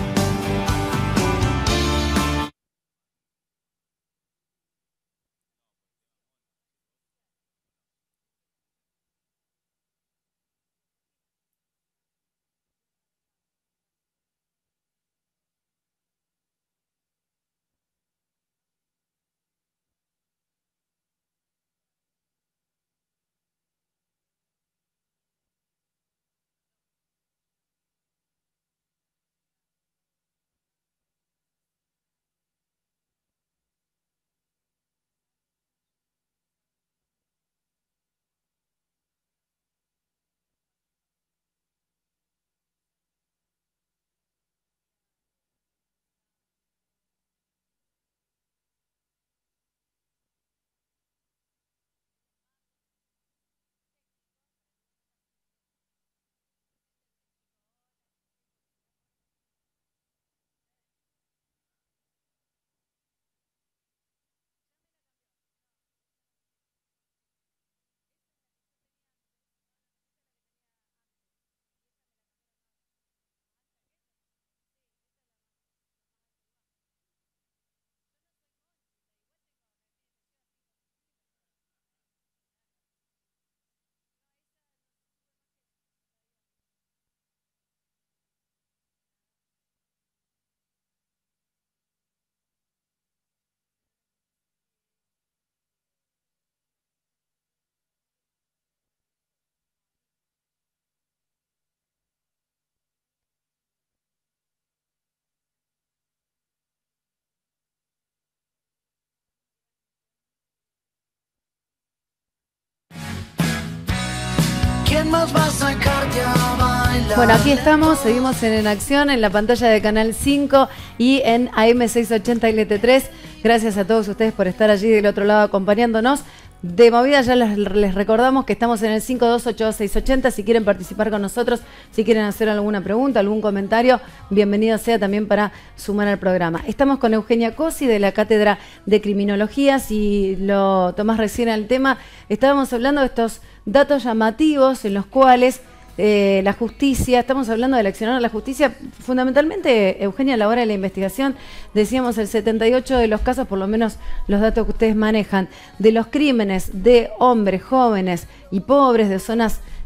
¿Quién más va a sacarte a bailar? Bueno, aquí estamos, seguimos en Acción, en la pantalla de Canal 5 y en AM680 LT3. Gracias a todos ustedes por estar allí del otro lado acompañándonos. De movida ya les recordamos que estamos en el 5282-680. Si quieren participar con nosotros, si quieren hacer alguna pregunta, algún comentario, bienvenido sea también para sumar al programa. Estamos con Eugenia Cosi de la Cátedra de Criminología. Si lo tomás recién al tema, estábamos hablando de estos datos llamativos en los cuales la justicia, estamos hablando del accionar de la justicia, fundamentalmente, Eugenia, a la hora de la investigación, decíamos el 78 de los casos, por lo menos los datos que ustedes manejan, de los crímenes de hombres jóvenes y pobres de zonas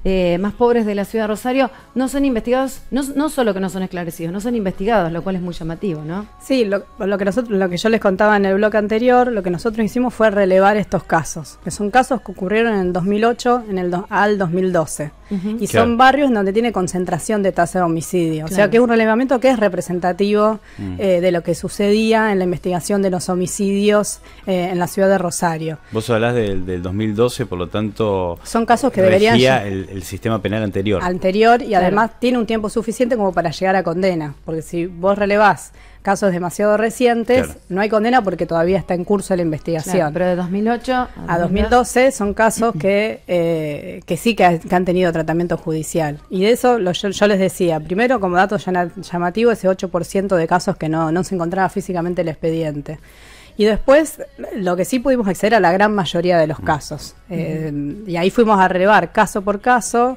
más pobres de la ciudad de Rosario no son investigados, no solo que no son esclarecidos, no son investigados, lo cual es muy llamativo, ¿no? Sí, lo que yo les contaba en el bloque anterior, lo que nosotros hicimos fue relevar estos casos, que son casos que ocurrieron en el 2008 al 2012. Y son barrios en donde tiene concentración de tasa de homicidio. O sea que es un relevamiento que es representativo de lo que sucedía en la investigación de los homicidios en la ciudad de Rosario. Vos hablás del 2012, por lo tanto... Son casos que deberían... el sistema penal anterior. Y además tiene un tiempo suficiente como para llegar a condena. Porque si vos relevás casos demasiado recientes, no hay condena porque todavía está en curso la investigación. Claro, pero de 2008 a 2012 son casos que sí que han tenido tratamiento judicial. Y de eso yo les decía, primero como dato llamativo, ese 8% de casos que no se encontraba físicamente el expediente. Y después, lo que sí pudimos acceder a la gran mayoría de los casos. Y ahí fuimos a relevar caso por caso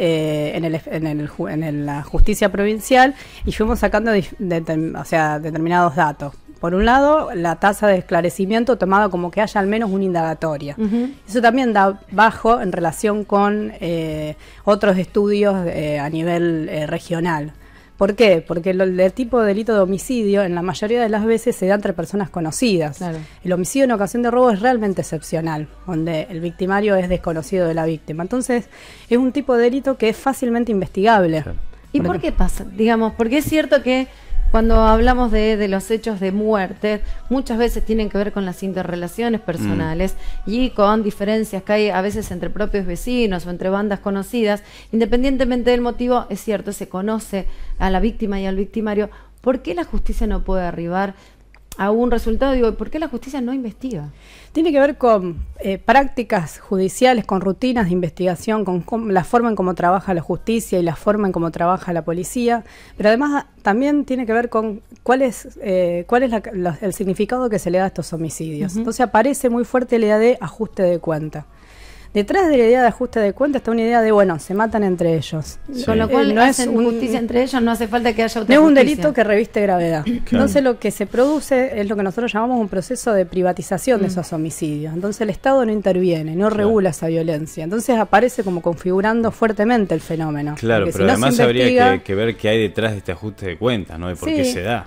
en la justicia provincial y fuimos sacando determinados datos. Por un lado, la tasa de esclarecimiento tomada como que haya al menos una indagatoria. Eso también da bajo en relación con otros estudios a nivel regional. ¿Por qué? Porque el tipo de delito de homicidio en la mayoría de las veces se da entre personas conocidas. Claro. El homicidio en ocasión de robo es realmente excepcional, donde el victimario es desconocido de la víctima. Entonces, es un tipo de delito que es fácilmente investigable. Claro. ¿Y por qué pasa? Digamos, porque es cierto que cuando hablamos de los hechos de muerte, muchas veces tienen que ver con las interrelaciones personales y con diferencias que hay a veces entre propios vecinos o entre bandas conocidas. Independientemente del motivo, es cierto, se conoce a la víctima y al victimario. ¿Por qué la justicia no puede arribar a un resultado? Digo, ¿por qué la justicia no investiga? Tiene que ver con prácticas judiciales, con rutinas de investigación, con la forma en cómo trabaja la justicia y la forma en cómo trabaja la policía, pero además también tiene que ver con cuál es el significado que se le da a estos homicidios. Entonces aparece muy fuerte la idea de ajuste de cuenta. Detrás de la idea de ajuste de cuenta está una idea de, bueno, se matan entre ellos. Sí. Con lo cual no hacen justicia entre ellos, no hace falta que haya otra justicia. No es un justicia. delito que reviste gravedad. Claro. Entonces lo que se produce es lo que nosotros llamamos un proceso de privatización de esos homicidios. Entonces el Estado no interviene, no regula esa violencia. Entonces aparece como configurando fuertemente el fenómeno. Claro, pero además habría que ver qué hay detrás de este ajuste de cuentas, ¿no? Y por qué se da.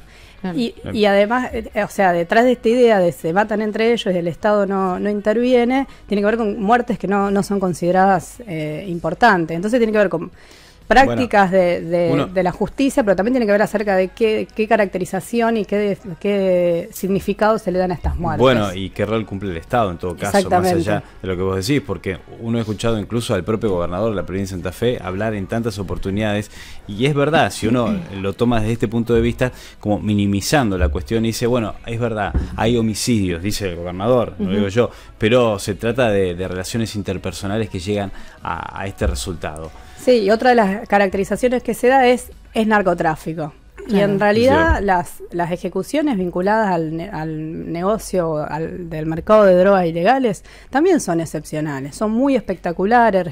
Y además, o sea, detrás de esta idea de se matan entre ellos y el Estado no interviene, tiene que ver con muertes que no son consideradas importantes. Entonces tiene que ver con prácticas de la justicia, pero también tiene que ver acerca de qué caracterización y qué significado se le dan a estas muertes. Bueno, y qué rol cumple el Estado en todo caso, más allá de lo que vos decís, porque uno ha escuchado incluso al propio gobernador de la provincia de Santa Fe hablar en tantas oportunidades, y es verdad, si uno lo toma desde este punto de vista, como minimizando la cuestión y dice, bueno, es verdad, hay homicidios, dice el gobernador, no lo digo yo, pero se trata de relaciones interpersonales que llegan a este resultado. Sí, y otra de las caracterizaciones que se da es narcotráfico. Claro. Y en realidad las ejecuciones vinculadas al negocio del mercado de drogas ilegales también son excepcionales, son muy espectaculares,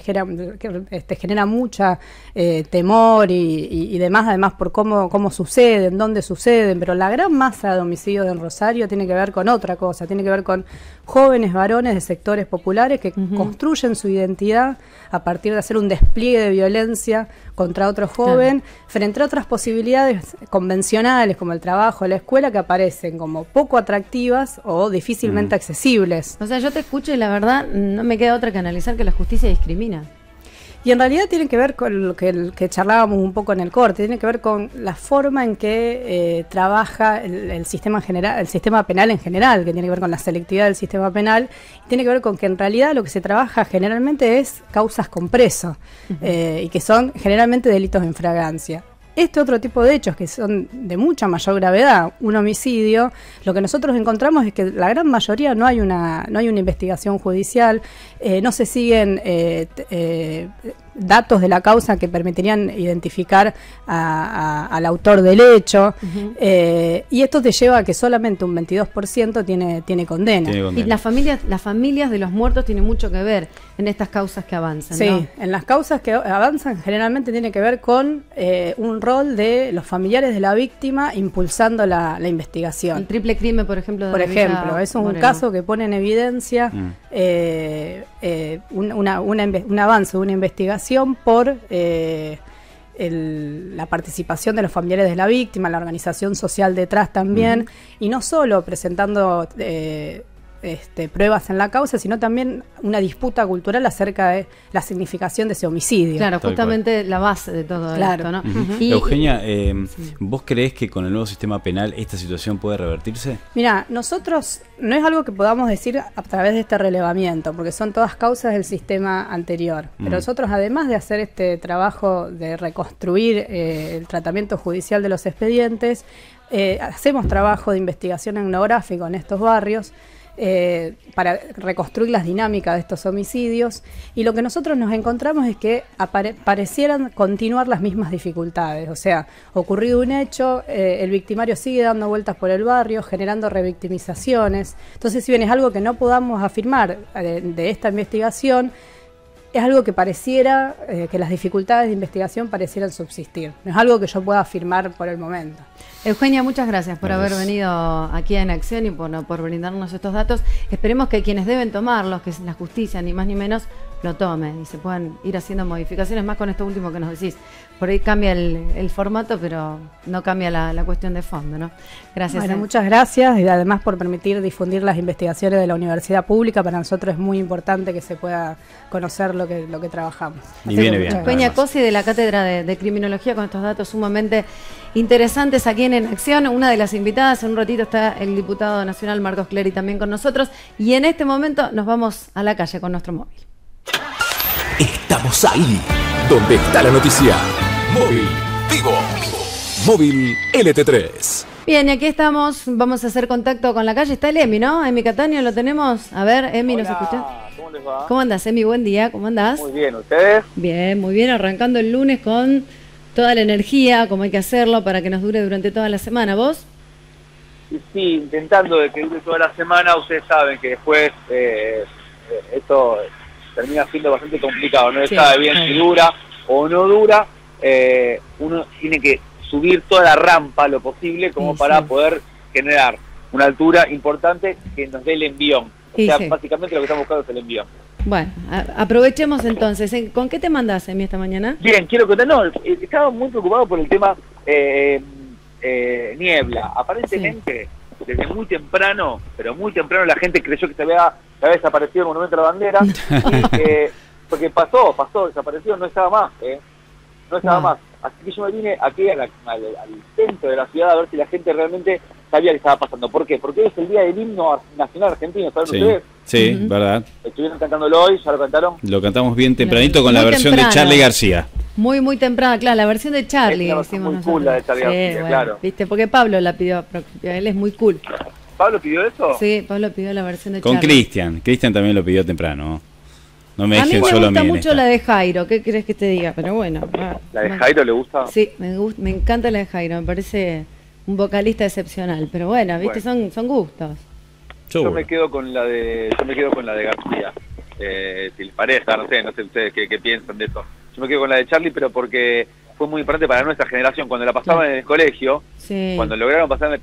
genera mucha temor y demás, además por cómo suceden, dónde suceden, pero la gran masa de homicidios en Rosario tiene que ver con otra cosa, tiene que ver con jóvenes varones de sectores populares que construyen su identidad a partir de hacer un despliegue de violencia contra otro joven, frente a otras posibilidades convencionales como el trabajo, la escuela, que aparecen como poco atractivas o difícilmente accesibles. O sea, yo te escucho y la verdad no me queda otra que analizar que la justicia discrimina. Y en realidad tiene que ver con lo que charlábamos un poco en el corte, tiene que ver con la forma en que trabaja el sistema general, el sistema penal en general, que tiene que ver con la selectividad del sistema penal, y tiene que ver con que en realidad lo que se trabaja generalmente es causas con preso, y que son generalmente delitos en flagrancia. Este otro tipo de hechos que son de mucha mayor gravedad, un homicidio, lo que nosotros encontramos es que la gran mayoría no hay una investigación judicial, no se siguen datos de la causa que permitirían identificar al autor del hecho, y esto te lleva a que solamente un 22% tiene condena. Y las familias de los muertos tienen mucho que ver en estas causas que avanzan, sí, ¿no? En las causas que avanzan generalmente tiene que ver con un rol de los familiares de la víctima impulsando la investigación. El triple crimen, por ejemplo. Es un caso que pone en evidencia un avance de una investigación preocupación por la participación de los familiares de la víctima, la organización social detrás también, y no solo presentando pruebas en la causa, sino también una disputa cultural acerca de la significación de ese homicidio. Claro, justamente la base de todo esto, ¿no? Eugenia, ¿vos creés que con el nuevo sistema penal esta situación puede revertirse? Mira, nosotros no es algo que podamos decir a través de este relevamiento, porque son todas causas del sistema anterior. Pero nosotros, además de hacer este trabajo de reconstruir el tratamiento judicial de los expedientes, hacemos trabajo de investigación etnográfico en estos barrios, para reconstruir las dinámicas de estos homicidios, y lo que nosotros nos encontramos es que parecieran continuar las mismas dificultades. O sea, ocurrido un hecho, el victimario sigue dando vueltas por el barrio, generando revictimizaciones. Entonces, si bien es algo que no podamos afirmar de esta investigación, es algo que pareciera, que las dificultades de investigación parecieran subsistir. No es algo que yo pueda afirmar por el momento. Eugenia, muchas gracias por haber venido aquí en Acción y por brindarnos estos datos. Esperemos que quienes deben tomarlos, que es la justicia, ni más ni menos, lo tomen y se puedan ir haciendo modificaciones, más con esto último que nos decís. Por ahí cambia el formato, pero no cambia la cuestión de fondo, ¿no? Gracias. Bueno, muchas gracias, y además por permitir difundir las investigaciones de la universidad pública. Para nosotros es muy importante que se pueda conocer lo que trabajamos. Y viene bien. Eugenia Cosi, de la Cátedra de Criminología, con estos datos sumamente interesantes aquí en Acción. Una de las invitadas, en un ratito está el diputado nacional Marcos Clery también con nosotros, y en este momento nos vamos a la calle con nuestro móvil. Estamos ahí, donde está la noticia. Móvil Vivo. Móvil LT3. Bien, y aquí estamos, vamos a hacer contacto con la calle. Está el Emi, ¿no? Emi Cataño, lo tenemos. A ver, Emi, ¿nos escucha? ¿Cómo les va? ¿Cómo andás, Emi? Buen día, ¿cómo andás? Muy bien, ¿ustedes? Bien, muy bien, arrancando el lunes con toda la energía, como hay que hacerlo para que nos dure durante toda la semana. ¿Vos? Sí, intentando de que dure toda la semana. Ustedes saben que después esto termina siendo bastante complicado. No se sabe bien si dura o no dura. Uno tiene que subir toda la rampa lo posible como para poder generar una altura importante que nos dé el envión. O sea, básicamente lo que estamos buscando es el envión. Bueno, aprovechemos entonces. ¿Con qué te mandás, Emi, esta mañana? Bien, quiero contar, estaba muy preocupado por el tema niebla. Aparentemente, desde muy temprano, pero muy temprano, la gente creyó que se había desaparecido el Monumento a la Bandera, y, porque pasó, desapareció, no estaba más, no estaba más. Así que yo me vine aquí al centro de la ciudad a ver si la gente realmente sabía que estaba pasando. ¿Por qué? Porque hoy es el día del himno nacional argentino, ¿saben ustedes? Sí, verdad. Estuvieron cantándolo hoy, ¿ya lo cantaron? Lo cantamos bien tempranito con la versión de Charly García. Muy, muy temprana, claro, la versión de Charly. Es muy cool la de Charly García, bueno, claro. ¿Viste? Porque Pablo la pidió, él es muy cool. ¿Pablo pidió eso? Sí, Pablo pidió la versión de Charly. Con Cristian también lo pidió temprano. No me a mí dejen me solo gusta a mí mucho la de Jairo, ¿qué crees que te diga? Pero bueno. ¿La de Jairo le gusta? Sí, me encanta la de Jairo, me parece un vocalista excepcional, pero bueno, viste, son gustos. Yo me quedo con la de García. Si les parece, no sé ustedes qué piensan de eso. Yo me quedo con la de Charly, pero porque fue muy importante para nuestra generación. Cuando la pasaban en el colegio, cuando lograron pasar,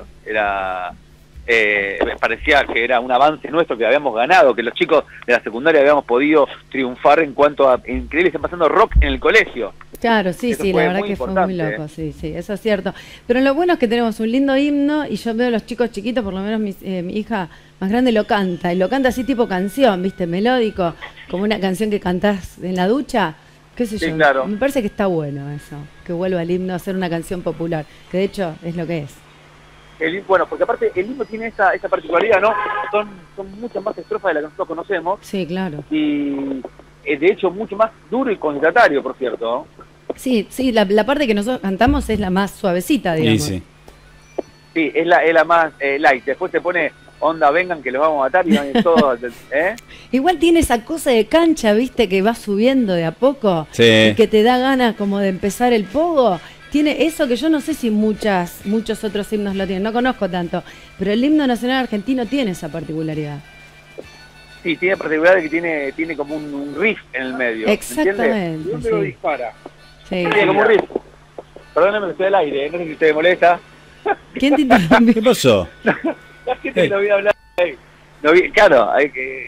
parecía que era un avance nuestro, que habíamos ganado, que los chicos de la secundaria habíamos podido triunfar en cuanto a increíble, están pasando rock en el colegio. Claro, sí, la verdad que fue muy loco, sí, eso es cierto. Pero lo bueno es que tenemos un lindo himno, y yo veo a los chicos chiquitos, por lo menos mi hija más grande lo canta, y lo canta así tipo canción, ¿viste? Melódico, como una canción que cantás en la ducha, qué sé yo. Claro. Me parece que está bueno eso, que vuelva el himno a ser una canción popular, que de hecho es lo que es. Bueno, porque aparte el himno tiene esa particularidad, ¿no? Son muchas más estrofas de las que nosotros conocemos. Sí, claro. Y de hecho mucho más duro y concentratario, por cierto. Sí, la parte que nosotros cantamos es la más suavecita, digamos. Sí, es la más light. Después te pone onda, vengan que los vamos a matar y van todos. Igual tiene esa cosa de cancha, viste, que va subiendo de a poco. Sí. Y que te da ganas como de empezar el pogo. Tiene eso que yo no sé si muchos otros himnos lo tienen, no conozco tanto, pero el himno nacional argentino tiene esa particularidad. Sí, tiene particularidad que tiene como un riff en el medio. Exactamente. ¿Y dónde lo dispara? Sí. Tiene como un riff. Perdóname que estoy al aire, no sé si te molesta. ¿Quién te ¿Qué pasó? La gente que lo voy a hablar ahí. Claro, hay que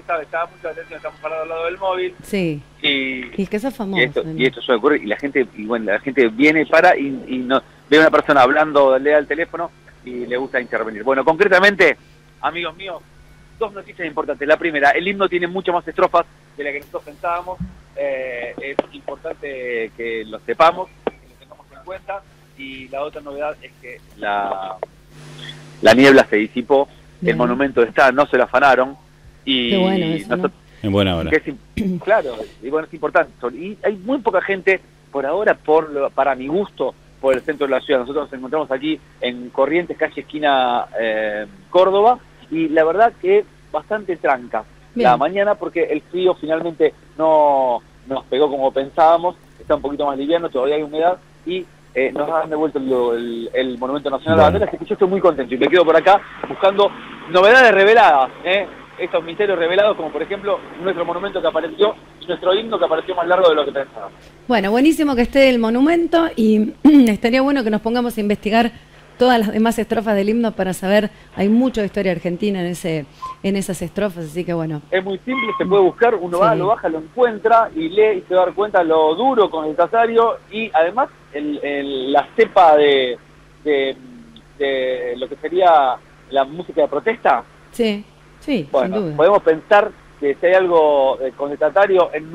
usted sabe, estaba mucha atención, estamos parados al lado del móvil. Sí. Y que eso es famoso. Y esto suele ocurrir, y la gente viene, para y no ve a una persona hablando, le da el teléfono y le gusta intervenir. Bueno, concretamente, amigos míos, 2 noticias importantes. La primera, el himno tiene muchas más estrofas de las que nosotros pensábamos. Es importante que lo sepamos, que lo tengamos en cuenta. Y la otra novedad es que la niebla se disipó, el monumento está, no se lo afanaron. Y qué bueno eso, ¿no? En buena hora. Claro, y bueno, es importante. Y hay muy poca gente, por ahora, para mi gusto, por el centro de la ciudad. Nosotros nos encontramos aquí en Corrientes, calle esquina Córdoba, y la verdad que bastante tranca la mañana, porque el frío finalmente no nos pegó como pensábamos, está un poquito más liviano, todavía hay humedad, y nos han devuelto el Monumento Nacional de la Bandera, así que yo estoy muy contento y me quedo por acá buscando novedades reveladas, estos misterios revelados, como por ejemplo nuestro monumento que apareció, nuestro himno que apareció más largo de lo que pensábamos. Bueno, buenísimo que esté el monumento, y estaría bueno que nos pongamos a investigar todas las demás estrofas del himno para saber, hay mucha historia argentina en esas estrofas, así que bueno. Es muy simple, se puede buscar, uno va, lo baja, lo encuentra y lee y se va a dar cuenta lo duro con el casario, y además la cepa de lo que sería la música de protesta. Sí, sí, bueno, sin duda. Podemos pensar que si hay algo contestatario en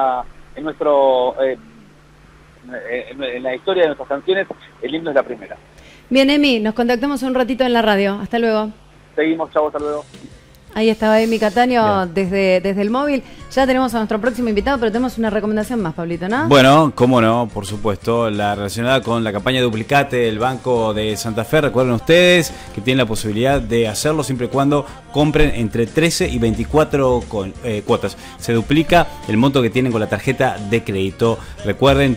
la historia de nuestras canciones, el himno es la primera. Bien, Emi, nos contactamos un ratito en la radio. Hasta luego. Seguimos, chau, hasta luego. Ahí estaba Emi Cataño desde el móvil. Ya tenemos a nuestro próximo invitado, pero tenemos una recomendación más, Pablito, ¿no? Bueno, cómo no, por supuesto, la relacionada con la campaña Duplicate del Banco de Santa Fe. Recuerden ustedes que tienen la posibilidad de hacerlo siempre y cuando compren entre 13 y 24 cuotas. Se duplica el monto que tienen con la tarjeta de crédito. Recuerden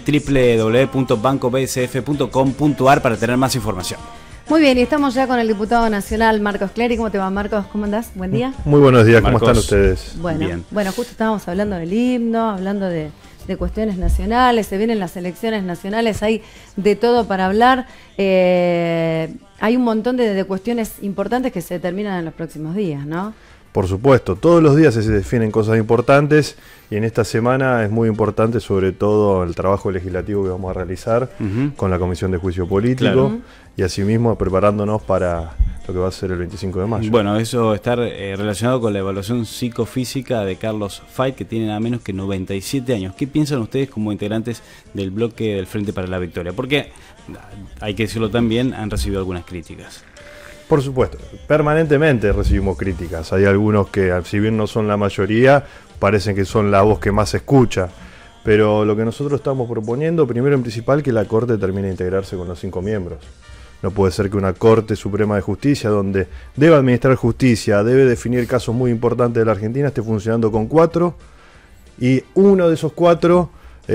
www.bancobsf.com.ar para tener más información. Muy bien, y estamos ya con el diputado nacional Marcos Clery. ¿Cómo te va, Marcos? ¿Cómo andás? Buen día. Muy buenos días, Marcos, ¿cómo están ustedes? Bueno, justo estábamos hablando del himno, hablando de cuestiones nacionales, se vienen las elecciones nacionales, hay de todo para hablar. Hay un montón de cuestiones importantes que se determinan en los próximos días, ¿no? Por supuesto, todos los días se definen cosas importantes, y en esta semana es muy importante sobre todo el trabajo legislativo que vamos a realizar con la Comisión de Juicio Político, y asimismo preparándonos para lo que va a ser el 25 de mayo. Bueno, eso está relacionado con la evaluación psicofísica de Carlos Fait, que tiene nada menos que 97 años. ¿Qué piensan ustedes como integrantes del bloque del Frente para la Victoria? Porque, hay que decirlo también, han recibido algunas críticas. Por supuesto, permanentemente recibimos críticas. Hay algunos que, si bien no son la mayoría, parecen que son la voz que más se escucha. Pero lo que nosotros estamos proponiendo, primero en principal, que la Corte termine de integrarse con los 5 miembros. No puede ser que una Corte Suprema de Justicia, donde debe administrar justicia, debe definir casos muy importantes de la Argentina, esté funcionando con 4, y uno de esos 4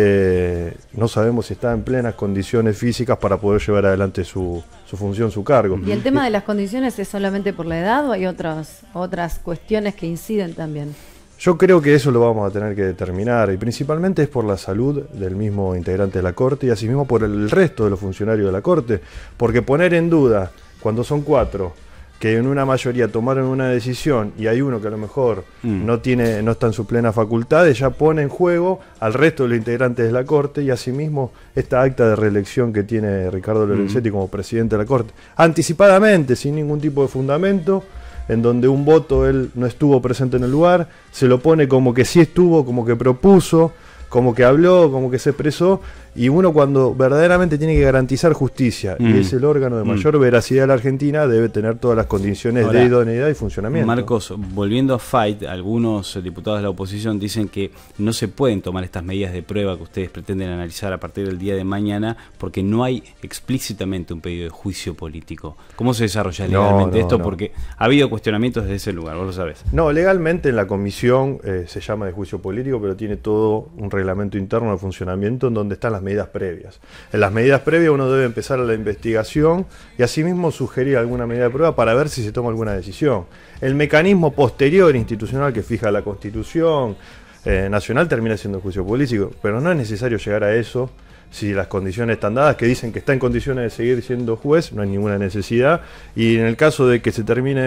no sabemos si está en plenas condiciones físicas para poder llevar adelante su función, su cargo. ¿Y el tema de las condiciones es solamente por la edad o hay otras cuestiones que inciden también? Yo creo que eso lo vamos a tener que determinar, y principalmente es por la salud del mismo integrante de la Corte y asimismo por el resto de los funcionarios de la Corte, porque poner en duda, cuando son 4, que en una mayoría tomaron una decisión y hay uno que a lo mejor no está en su plena facultad, ya pone en juego al resto de los integrantes de la Corte, y asimismo esta acta de reelección que tiene Ricardo Lorenzetti como presidente de la Corte, anticipadamente, sin ningún tipo de fundamento, en donde un voto él no estuvo presente en el lugar, se lo pone como que sí estuvo, como que propuso, como que habló, como que se expresó, y uno cuando verdaderamente tiene que garantizar justicia, y es el órgano de mayor veracidad de la Argentina, debe tener todas las condiciones de idoneidad y funcionamiento. Marcos, volviendo a Fait, algunos diputados de la oposición dicen que no se pueden tomar estas medidas de prueba que ustedes pretenden analizar a partir del día de mañana, porque no hay explícitamente un pedido de juicio político. ¿Cómo se desarrolla legalmente esto? Porque ha habido cuestionamientos desde ese lugar, vos lo sabés. No, legalmente en la comisión se llama de juicio político, pero tiene todo un reglamento interno de funcionamiento en donde están las medidas previas. En las medidas previas uno debe empezar la investigación y asimismo sugerir alguna medida de prueba para ver si se toma alguna decisión. El mecanismo posterior institucional que fija la Constitución nacional termina siendo el juicio político, pero no es necesario llegar a eso. Si las condiciones están dadas, que dicen que está en condiciones de seguir siendo juez, no hay ninguna necesidad, y en el caso de que se termine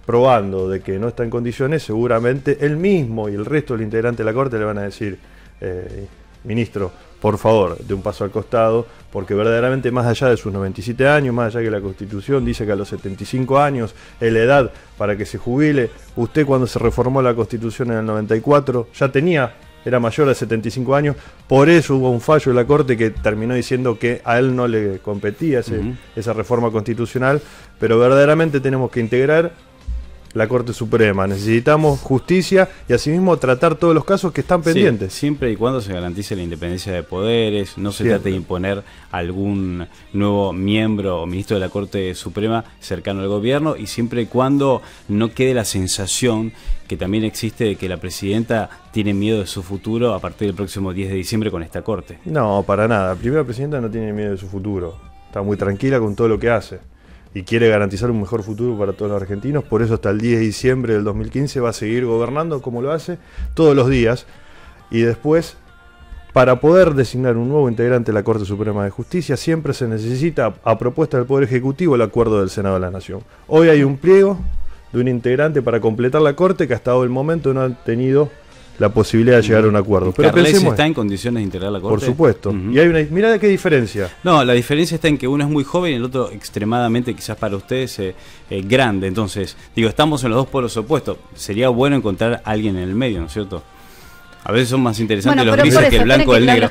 probando de que no está en condiciones, seguramente él mismo y el resto del integrante de la Corte le van a decir, ministro, por favor, de un paso al costado, porque verdaderamente más allá de sus 97 años, más allá que la Constitución dice que a los 75 años es la edad para que se jubile, usted cuando se reformó la Constitución en el 94 ya era mayor de 75 años, por eso hubo un fallo de la Corte que terminó diciendo que a él no le competía esa reforma constitucional, pero verdaderamente tenemos que integrar la Corte Suprema, necesitamos justicia y asimismo tratar todos los casos que están pendientes. Sí, siempre y cuando se garantice la independencia de poderes, no se trate de imponer algún nuevo miembro o ministro de la Corte Suprema cercano al gobierno, y siempre y cuando no quede la sensación que también existe de que la presidenta tiene miedo de su futuro a partir del próximo 10 de diciembre con esta Corte. No, para nada. La primera presidenta no tiene miedo de su futuro, está muy tranquila con todo lo que hace y quiere garantizar un mejor futuro para todos los argentinos, por eso hasta el 10 de diciembre del 2015 va a seguir gobernando como lo hace todos los días, y después, para poder designar un nuevo integrante de la Corte Suprema de Justicia, siempre se necesita, a propuesta del Poder Ejecutivo, el acuerdo del Senado de la Nación. Hoy hay un pliego de un integrante para completar la Corte que hasta el momento no han tenido la posibilidad de llegar a un acuerdo. Pero ¿Carles está en condiciones de integrar la Corte? Por supuesto. Y hay mirá qué diferencia. No, la diferencia está en que uno es muy joven y el otro extremadamente, quizás para ustedes, grande. Entonces, digo, estamos en los dos polos opuestos. Sería bueno encontrar a alguien en el medio, ¿no es cierto? A veces son más interesantes los grises que el blanco o el negro.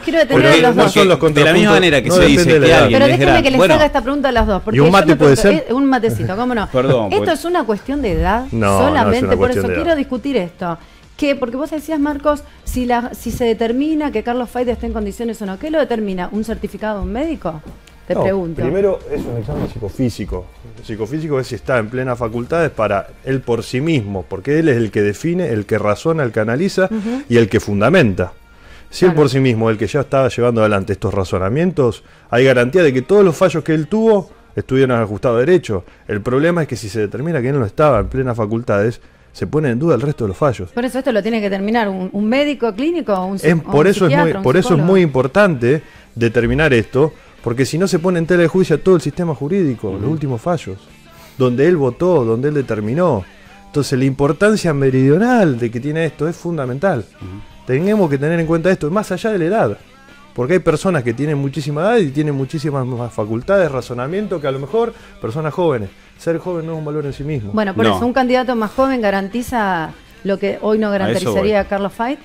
De la misma manera que se dice que alguien pero es déjenme que les haga esta pregunta a las dos. ¿Y un mate puede ser? Un matecito, ¿cómo no? Perdón. ¿Esto es una cuestión de edad? No, solamente, no es una por eso cuestión de quiero edad. discutir esto. ¿Qué? Porque vos decías, Marcos, si se determina que Carlos Faide está en condiciones o no, ¿qué lo determina? ¿Un certificado de un médico? Te pregunto. Primero es un examen psicofísico. El psicofísico es si está en plenas facultades para él por sí mismo, porque él es el que define, el que razona, el que analiza y el que fundamenta. Si él por sí mismo, el que ya estaba llevando adelante estos razonamientos, hay garantía de que todos los fallos que él tuvo estuvieron ajustados a derecho. El problema es que si se determina que él no estaba en plenas facultades, se pone en duda el resto de los fallos. Por eso esto lo tiene que determinar un médico clínico o un Por eso es muy importante determinar esto, porque si no se pone en tela de juicio todo el sistema jurídico, los últimos fallos, donde él votó, donde él determinó. Entonces la importancia meridional de que tiene esto es fundamental. Tenemos que tener en cuenta esto, más allá de la edad. Porque hay personas que tienen muchísima edad y tienen muchísimas más facultades, razonamiento, que a lo mejor personas jóvenes. Ser joven no es un valor en sí mismo. Bueno, por eso un candidato más joven garantiza lo que hoy no garantizaría Carlos Faide.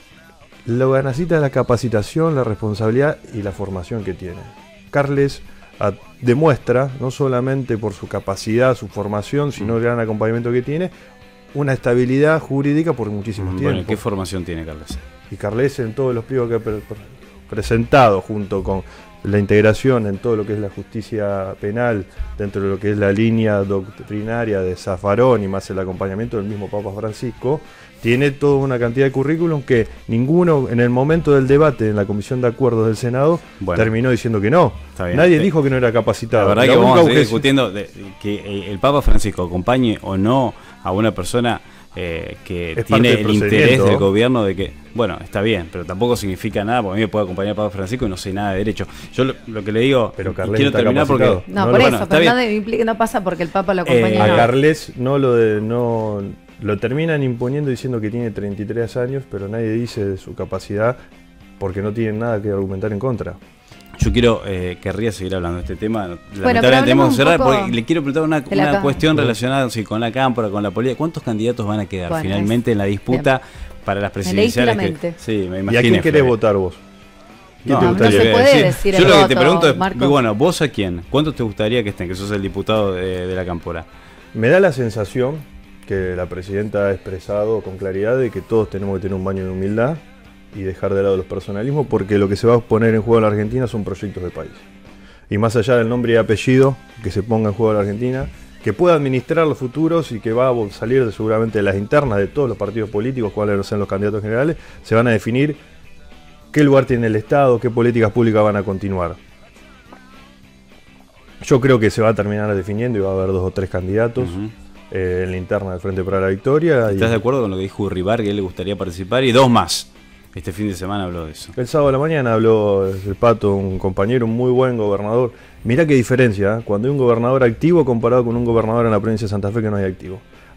Lo que necesita es la capacitación, la responsabilidad y la formación que tiene. Carles demuestra, no solamente por su capacidad, su formación, sino el gran acompañamiento que tiene, una estabilidad jurídica por muchísimos tiempos. Bueno, ¿qué formación tiene Carles? Y Carles en todos los pliegos que ha presentado, junto con la integración en todo lo que es la justicia penal, dentro de lo que es la línea doctrinaria de Zaffaroni, más el acompañamiento del mismo Papa Francisco, tiene toda una cantidad de currículum que ninguno en el momento del debate en la Comisión de Acuerdos del Senado terminó diciendo que no. Nadie dijo que no era capacitado. La verdad que vamos a seguir discutiendo que el Papa Francisco acompañe o no a una persona que tiene el interés del gobierno de que, bueno, está bien, pero tampoco significa nada, porque a mí me puede acompañar Papa Francisco y no sé nada de derecho. Yo lo que le digo, pero quiero terminar porque... No, por eso, pero no pasa porque el Papa lo acompaña. A Carles lo terminan imponiendo diciendo que tiene 33 años, pero nadie dice de su capacidad porque no tienen nada que argumentar en contra. Yo querría seguir hablando de este tema. Lamentablemente tenemos que cerrar porque le quiero preguntar una cuestión relacionada con la cámpora, con la política. ¿Cuántos candidatos van a quedar finalmente en la disputa para las presidenciales? Sí, me imagino. ¿Y a quién querés votar vos? No se puede decir el voto, Yo lo que te pregunto es, Marco. bueno, ¿vos a quién? ¿Cuántos te gustaría que estén? Que sos el diputado de la cámpora. Me da la sensación que la presidenta ha expresado con claridad de que todos tenemos que tener un baño de humildad y dejar de lado los personalismos, porque lo que se va a poner en juego en la Argentina son proyectos de país. Y más allá del nombre y apellido que se ponga en juego en la Argentina, que pueda administrar los futuros y que va a salir seguramente de las internas de todos los partidos políticos, cuáles sean los candidatos generales, se van a definir qué lugar tiene el Estado, qué políticas públicas van a continuar. Yo creo que se va a terminar definiendo y va a haber 2 o 3 candidatos en la interna del Frente para la Victoria. ¿Estás de acuerdo con lo que dijo Urribar, que él le gustaría participar? Y 2 más. Este fin de semana habló de eso. El sábado de la mañana habló el Pato, un compañero, un muy buen gobernador. Mirá qué diferencia, cuando hay un gobernador activo comparado con un gobernador en la provincia de Santa Fe que no hay activo.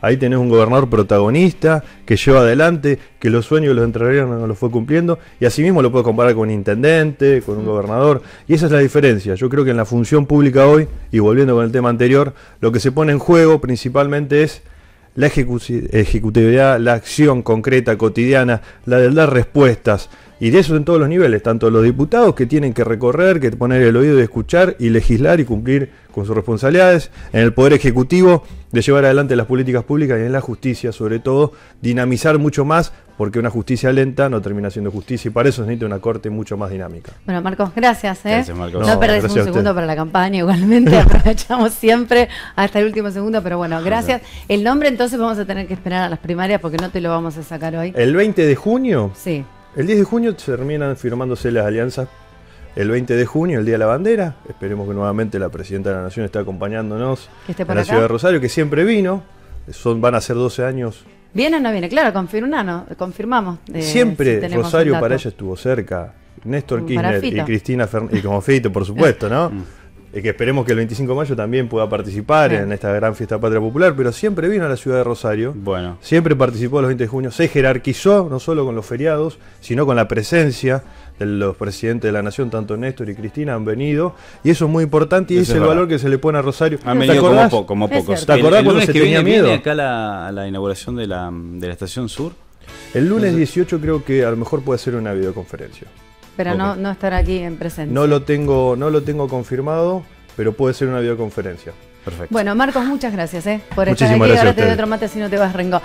Ahí tenés un gobernador protagonista que lleva adelante, que los sueños de los entrerrianos no los fue cumpliendo, y asimismo lo puedo comparar con un intendente, con un gobernador, y esa es la diferencia. Yo creo que en la función pública hoy, y volviendo con el tema anterior, lo que se pone en juego principalmente es la ejecutividad, la acción concreta, cotidiana, la de dar respuestas. Y de eso en todos los niveles, tanto los diputados que tienen que recorrer, que poner el oído y escuchar y legislar y cumplir con sus responsabilidades, en el Poder Ejecutivo de llevar adelante las políticas públicas y en la justicia sobre todo, dinamizar mucho más, porque una justicia lenta no termina siendo justicia y para eso se necesita una corte mucho más dinámica. Bueno, Marcos, gracias. Gracias, Marcos. No perdés un segundo para la campaña, igualmente aprovechamos siempre hasta el último segundo, pero bueno, gracias. El nombre entonces vamos a tener que esperar a las primarias porque no te lo vamos a sacar hoy. El 20 de junio... Sí. El 10 de junio terminan firmándose las alianzas. El 20 de junio, el Día de la Bandera. Esperemos que nuevamente la Presidenta de la Nación esté acompañándonos en la ciudad de Rosario, que siempre vino. Van a ser 12 años. ¿Viene o no viene? Claro, confirmamos. Siempre si Rosario para ella estuvo cerca. Néstor Kirchner y Cristina Fernández, y como Fito, por supuesto, ¿no? Que esperemos que el 25 de mayo también pueda participar en esta gran fiesta patria popular, pero siempre vino a la ciudad de Rosario, siempre participó los 20 de junio, se jerarquizó no solo con los feriados, sino con la presencia de los presidentes de la nación, tanto Néstor y Cristina han venido, y eso es muy importante y ese es el valor que se le pone a Rosario. Han venido como pocos. ¿Te acordás cuando se tenía miedo? ¿Viene acá la inauguración de la Estación Sur? El lunes 18 creo que a lo mejor puede ser una videoconferencia. Pero no estar aquí en presencia. No lo tengo confirmado, pero puede ser una videoconferencia. Perfecto. Bueno, Marcos, muchas gracias por estar aquí. Ahora te doy otro mate si no te vas, Rengo.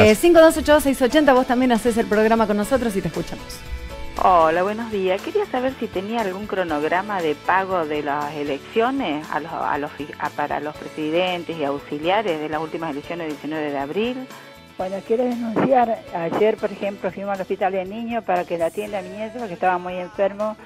5282-680, vos también haces el programa con nosotros y te escuchamos. Hola, buenos días. Quería saber si tenía algún cronograma de pago de las elecciones para los presidentes y auxiliares de las últimas elecciones del 19 de abril. Bueno, quiero denunciar, ayer por ejemplo fuimos al hospital de niños para que la atienda a mi nieto porque estaba muy enfermo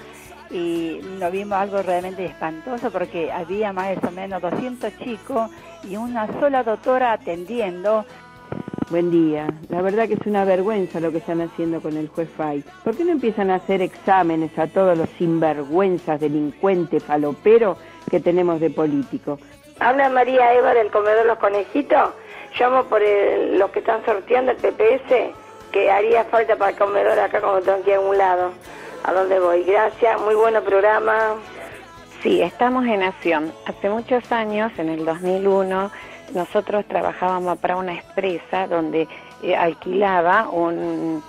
y nos vimos algo realmente espantoso porque había más o menos 200 chicos y una sola doctora atendiendo. Buen día, la verdad que es una vergüenza lo que están haciendo con el juez Fay. ¿Por qué no empiezan a hacer exámenes a todos los sinvergüenzas, delincuentes, faloperos que tenemos de políticos? Habla María Eva del comedor Los Conejitos. Llamo por los que están sorteando el PPS, que haría falta para el comedor acá como tengo que ir a un lado. ¿A dónde voy? Gracias, muy buen programa. Sí, estamos en acción. Hace muchos años, en el 2001, nosotros trabajábamos para una empresa donde alquilaba un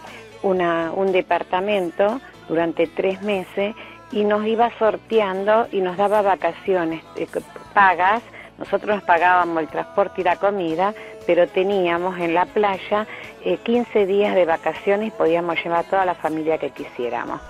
departamento durante 3 meses y nos iba sorteando y nos daba vacaciones pagas. Nosotros pagábamos el transporte y la comida, pero teníamos en la playa 15 días de vacaciones y podíamos llevar a toda la familia que quisiéramos.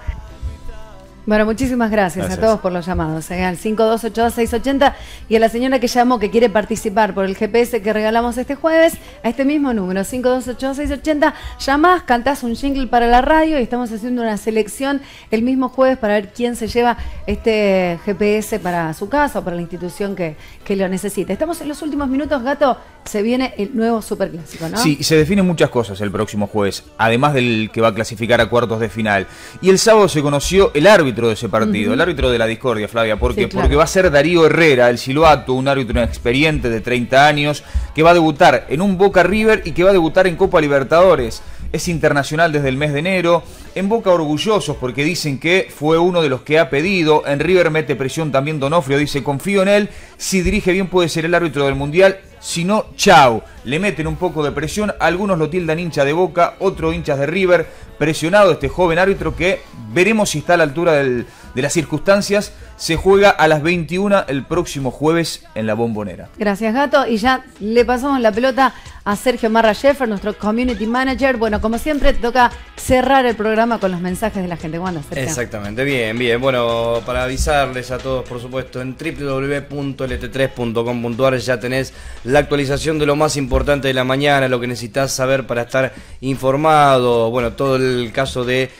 Bueno, muchísimas gracias a todos por los llamados, al 5282-680 y a la señora que llamó que quiere participar por el GPS que regalamos este jueves, a este mismo número, 5282-680, llamás, cantás un jingle para la radio y estamos haciendo una selección el mismo jueves para ver quién se lleva este GPS para su casa o para la institución que lo necesite. Estamos en los últimos minutos, Gato, se viene el nuevo superclásico, ¿no? Sí, se definen muchas cosas el próximo jueves, además del que va a clasificar a cuartos de final. Y el sábado se conoció el árbitro de ese partido, el árbitro de la discordia, Flavia. ¿Por qué? Sí, claro. Porque va a ser Darío Herrera, el silbato, un árbitro experiente de 30 años, que va a debutar en un Boca River y que va a debutar en Copa Libertadores. Es internacional desde el mes de enero. En Boca orgullosos porque dicen que fue uno de los que ha pedido. En River mete presión también Donofrio, dice confío en él. Si dirige bien puede ser el árbitro del Mundial. Si no, chau. Le meten un poco de presión. Algunos lo tildan hincha de Boca, otros hinchas de River. Presionado este joven árbitro que veremos si está a la altura de las circunstancias. Se juega a las 21 el próximo jueves en la Bombonera. Gracias, Gato. Y ya le pasamos la pelota a Sergio Marra Sheffer, nuestro Community Manager. Bueno, como siempre, toca cerrar el programa con los mensajes de la gente. ¿Cuándo, Sergio? Exactamente, bien. Bueno, para avisarles a todos, por supuesto, en www.lt3.com.ar ya tenés la actualización de lo más importante de la mañana, lo que necesitas saber para estar informado. Bueno, todo el caso de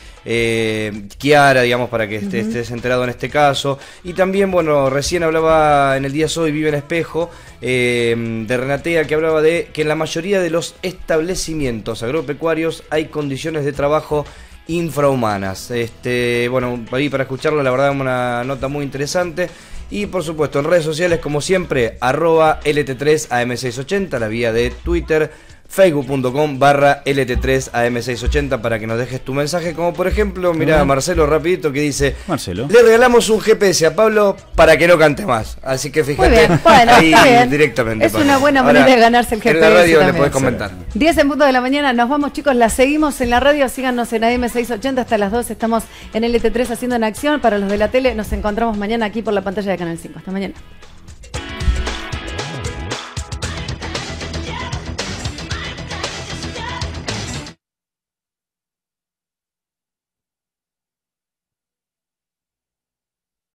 Chiara, digamos, para que estés enterado en este caso. Y también, bueno, recién hablaba en el día Soy Vive en Espejo de Renatea, que hablaba de que en la mayoría de los establecimientos agropecuarios hay condiciones de trabajo infrahumanas. Bueno, ahí para escucharlo, la verdad, una nota muy interesante. Y por supuesto, en redes sociales, como siempre, @LT3AM680, la vía de Twitter, facebook.com/LT3AM680 para que nos dejes tu mensaje, como por ejemplo, mira Marcelo rapidito que dice: Marcelo, le regalamos un GPS a Pablo para que no cante más. Así que fíjate, muy bien. Bueno, ahí está bien. directamente. Es una buena manera de ganarse el GPS. En la radio también. le podés comentar. 10 en punto de la mañana, nos vamos chicos, la seguimos en la radio, síganos en AM680 hasta las 2, estamos en LT3 haciendo en acción. Para los de la tele, nos encontramos mañana aquí por la pantalla de Canal 5. Hasta mañana.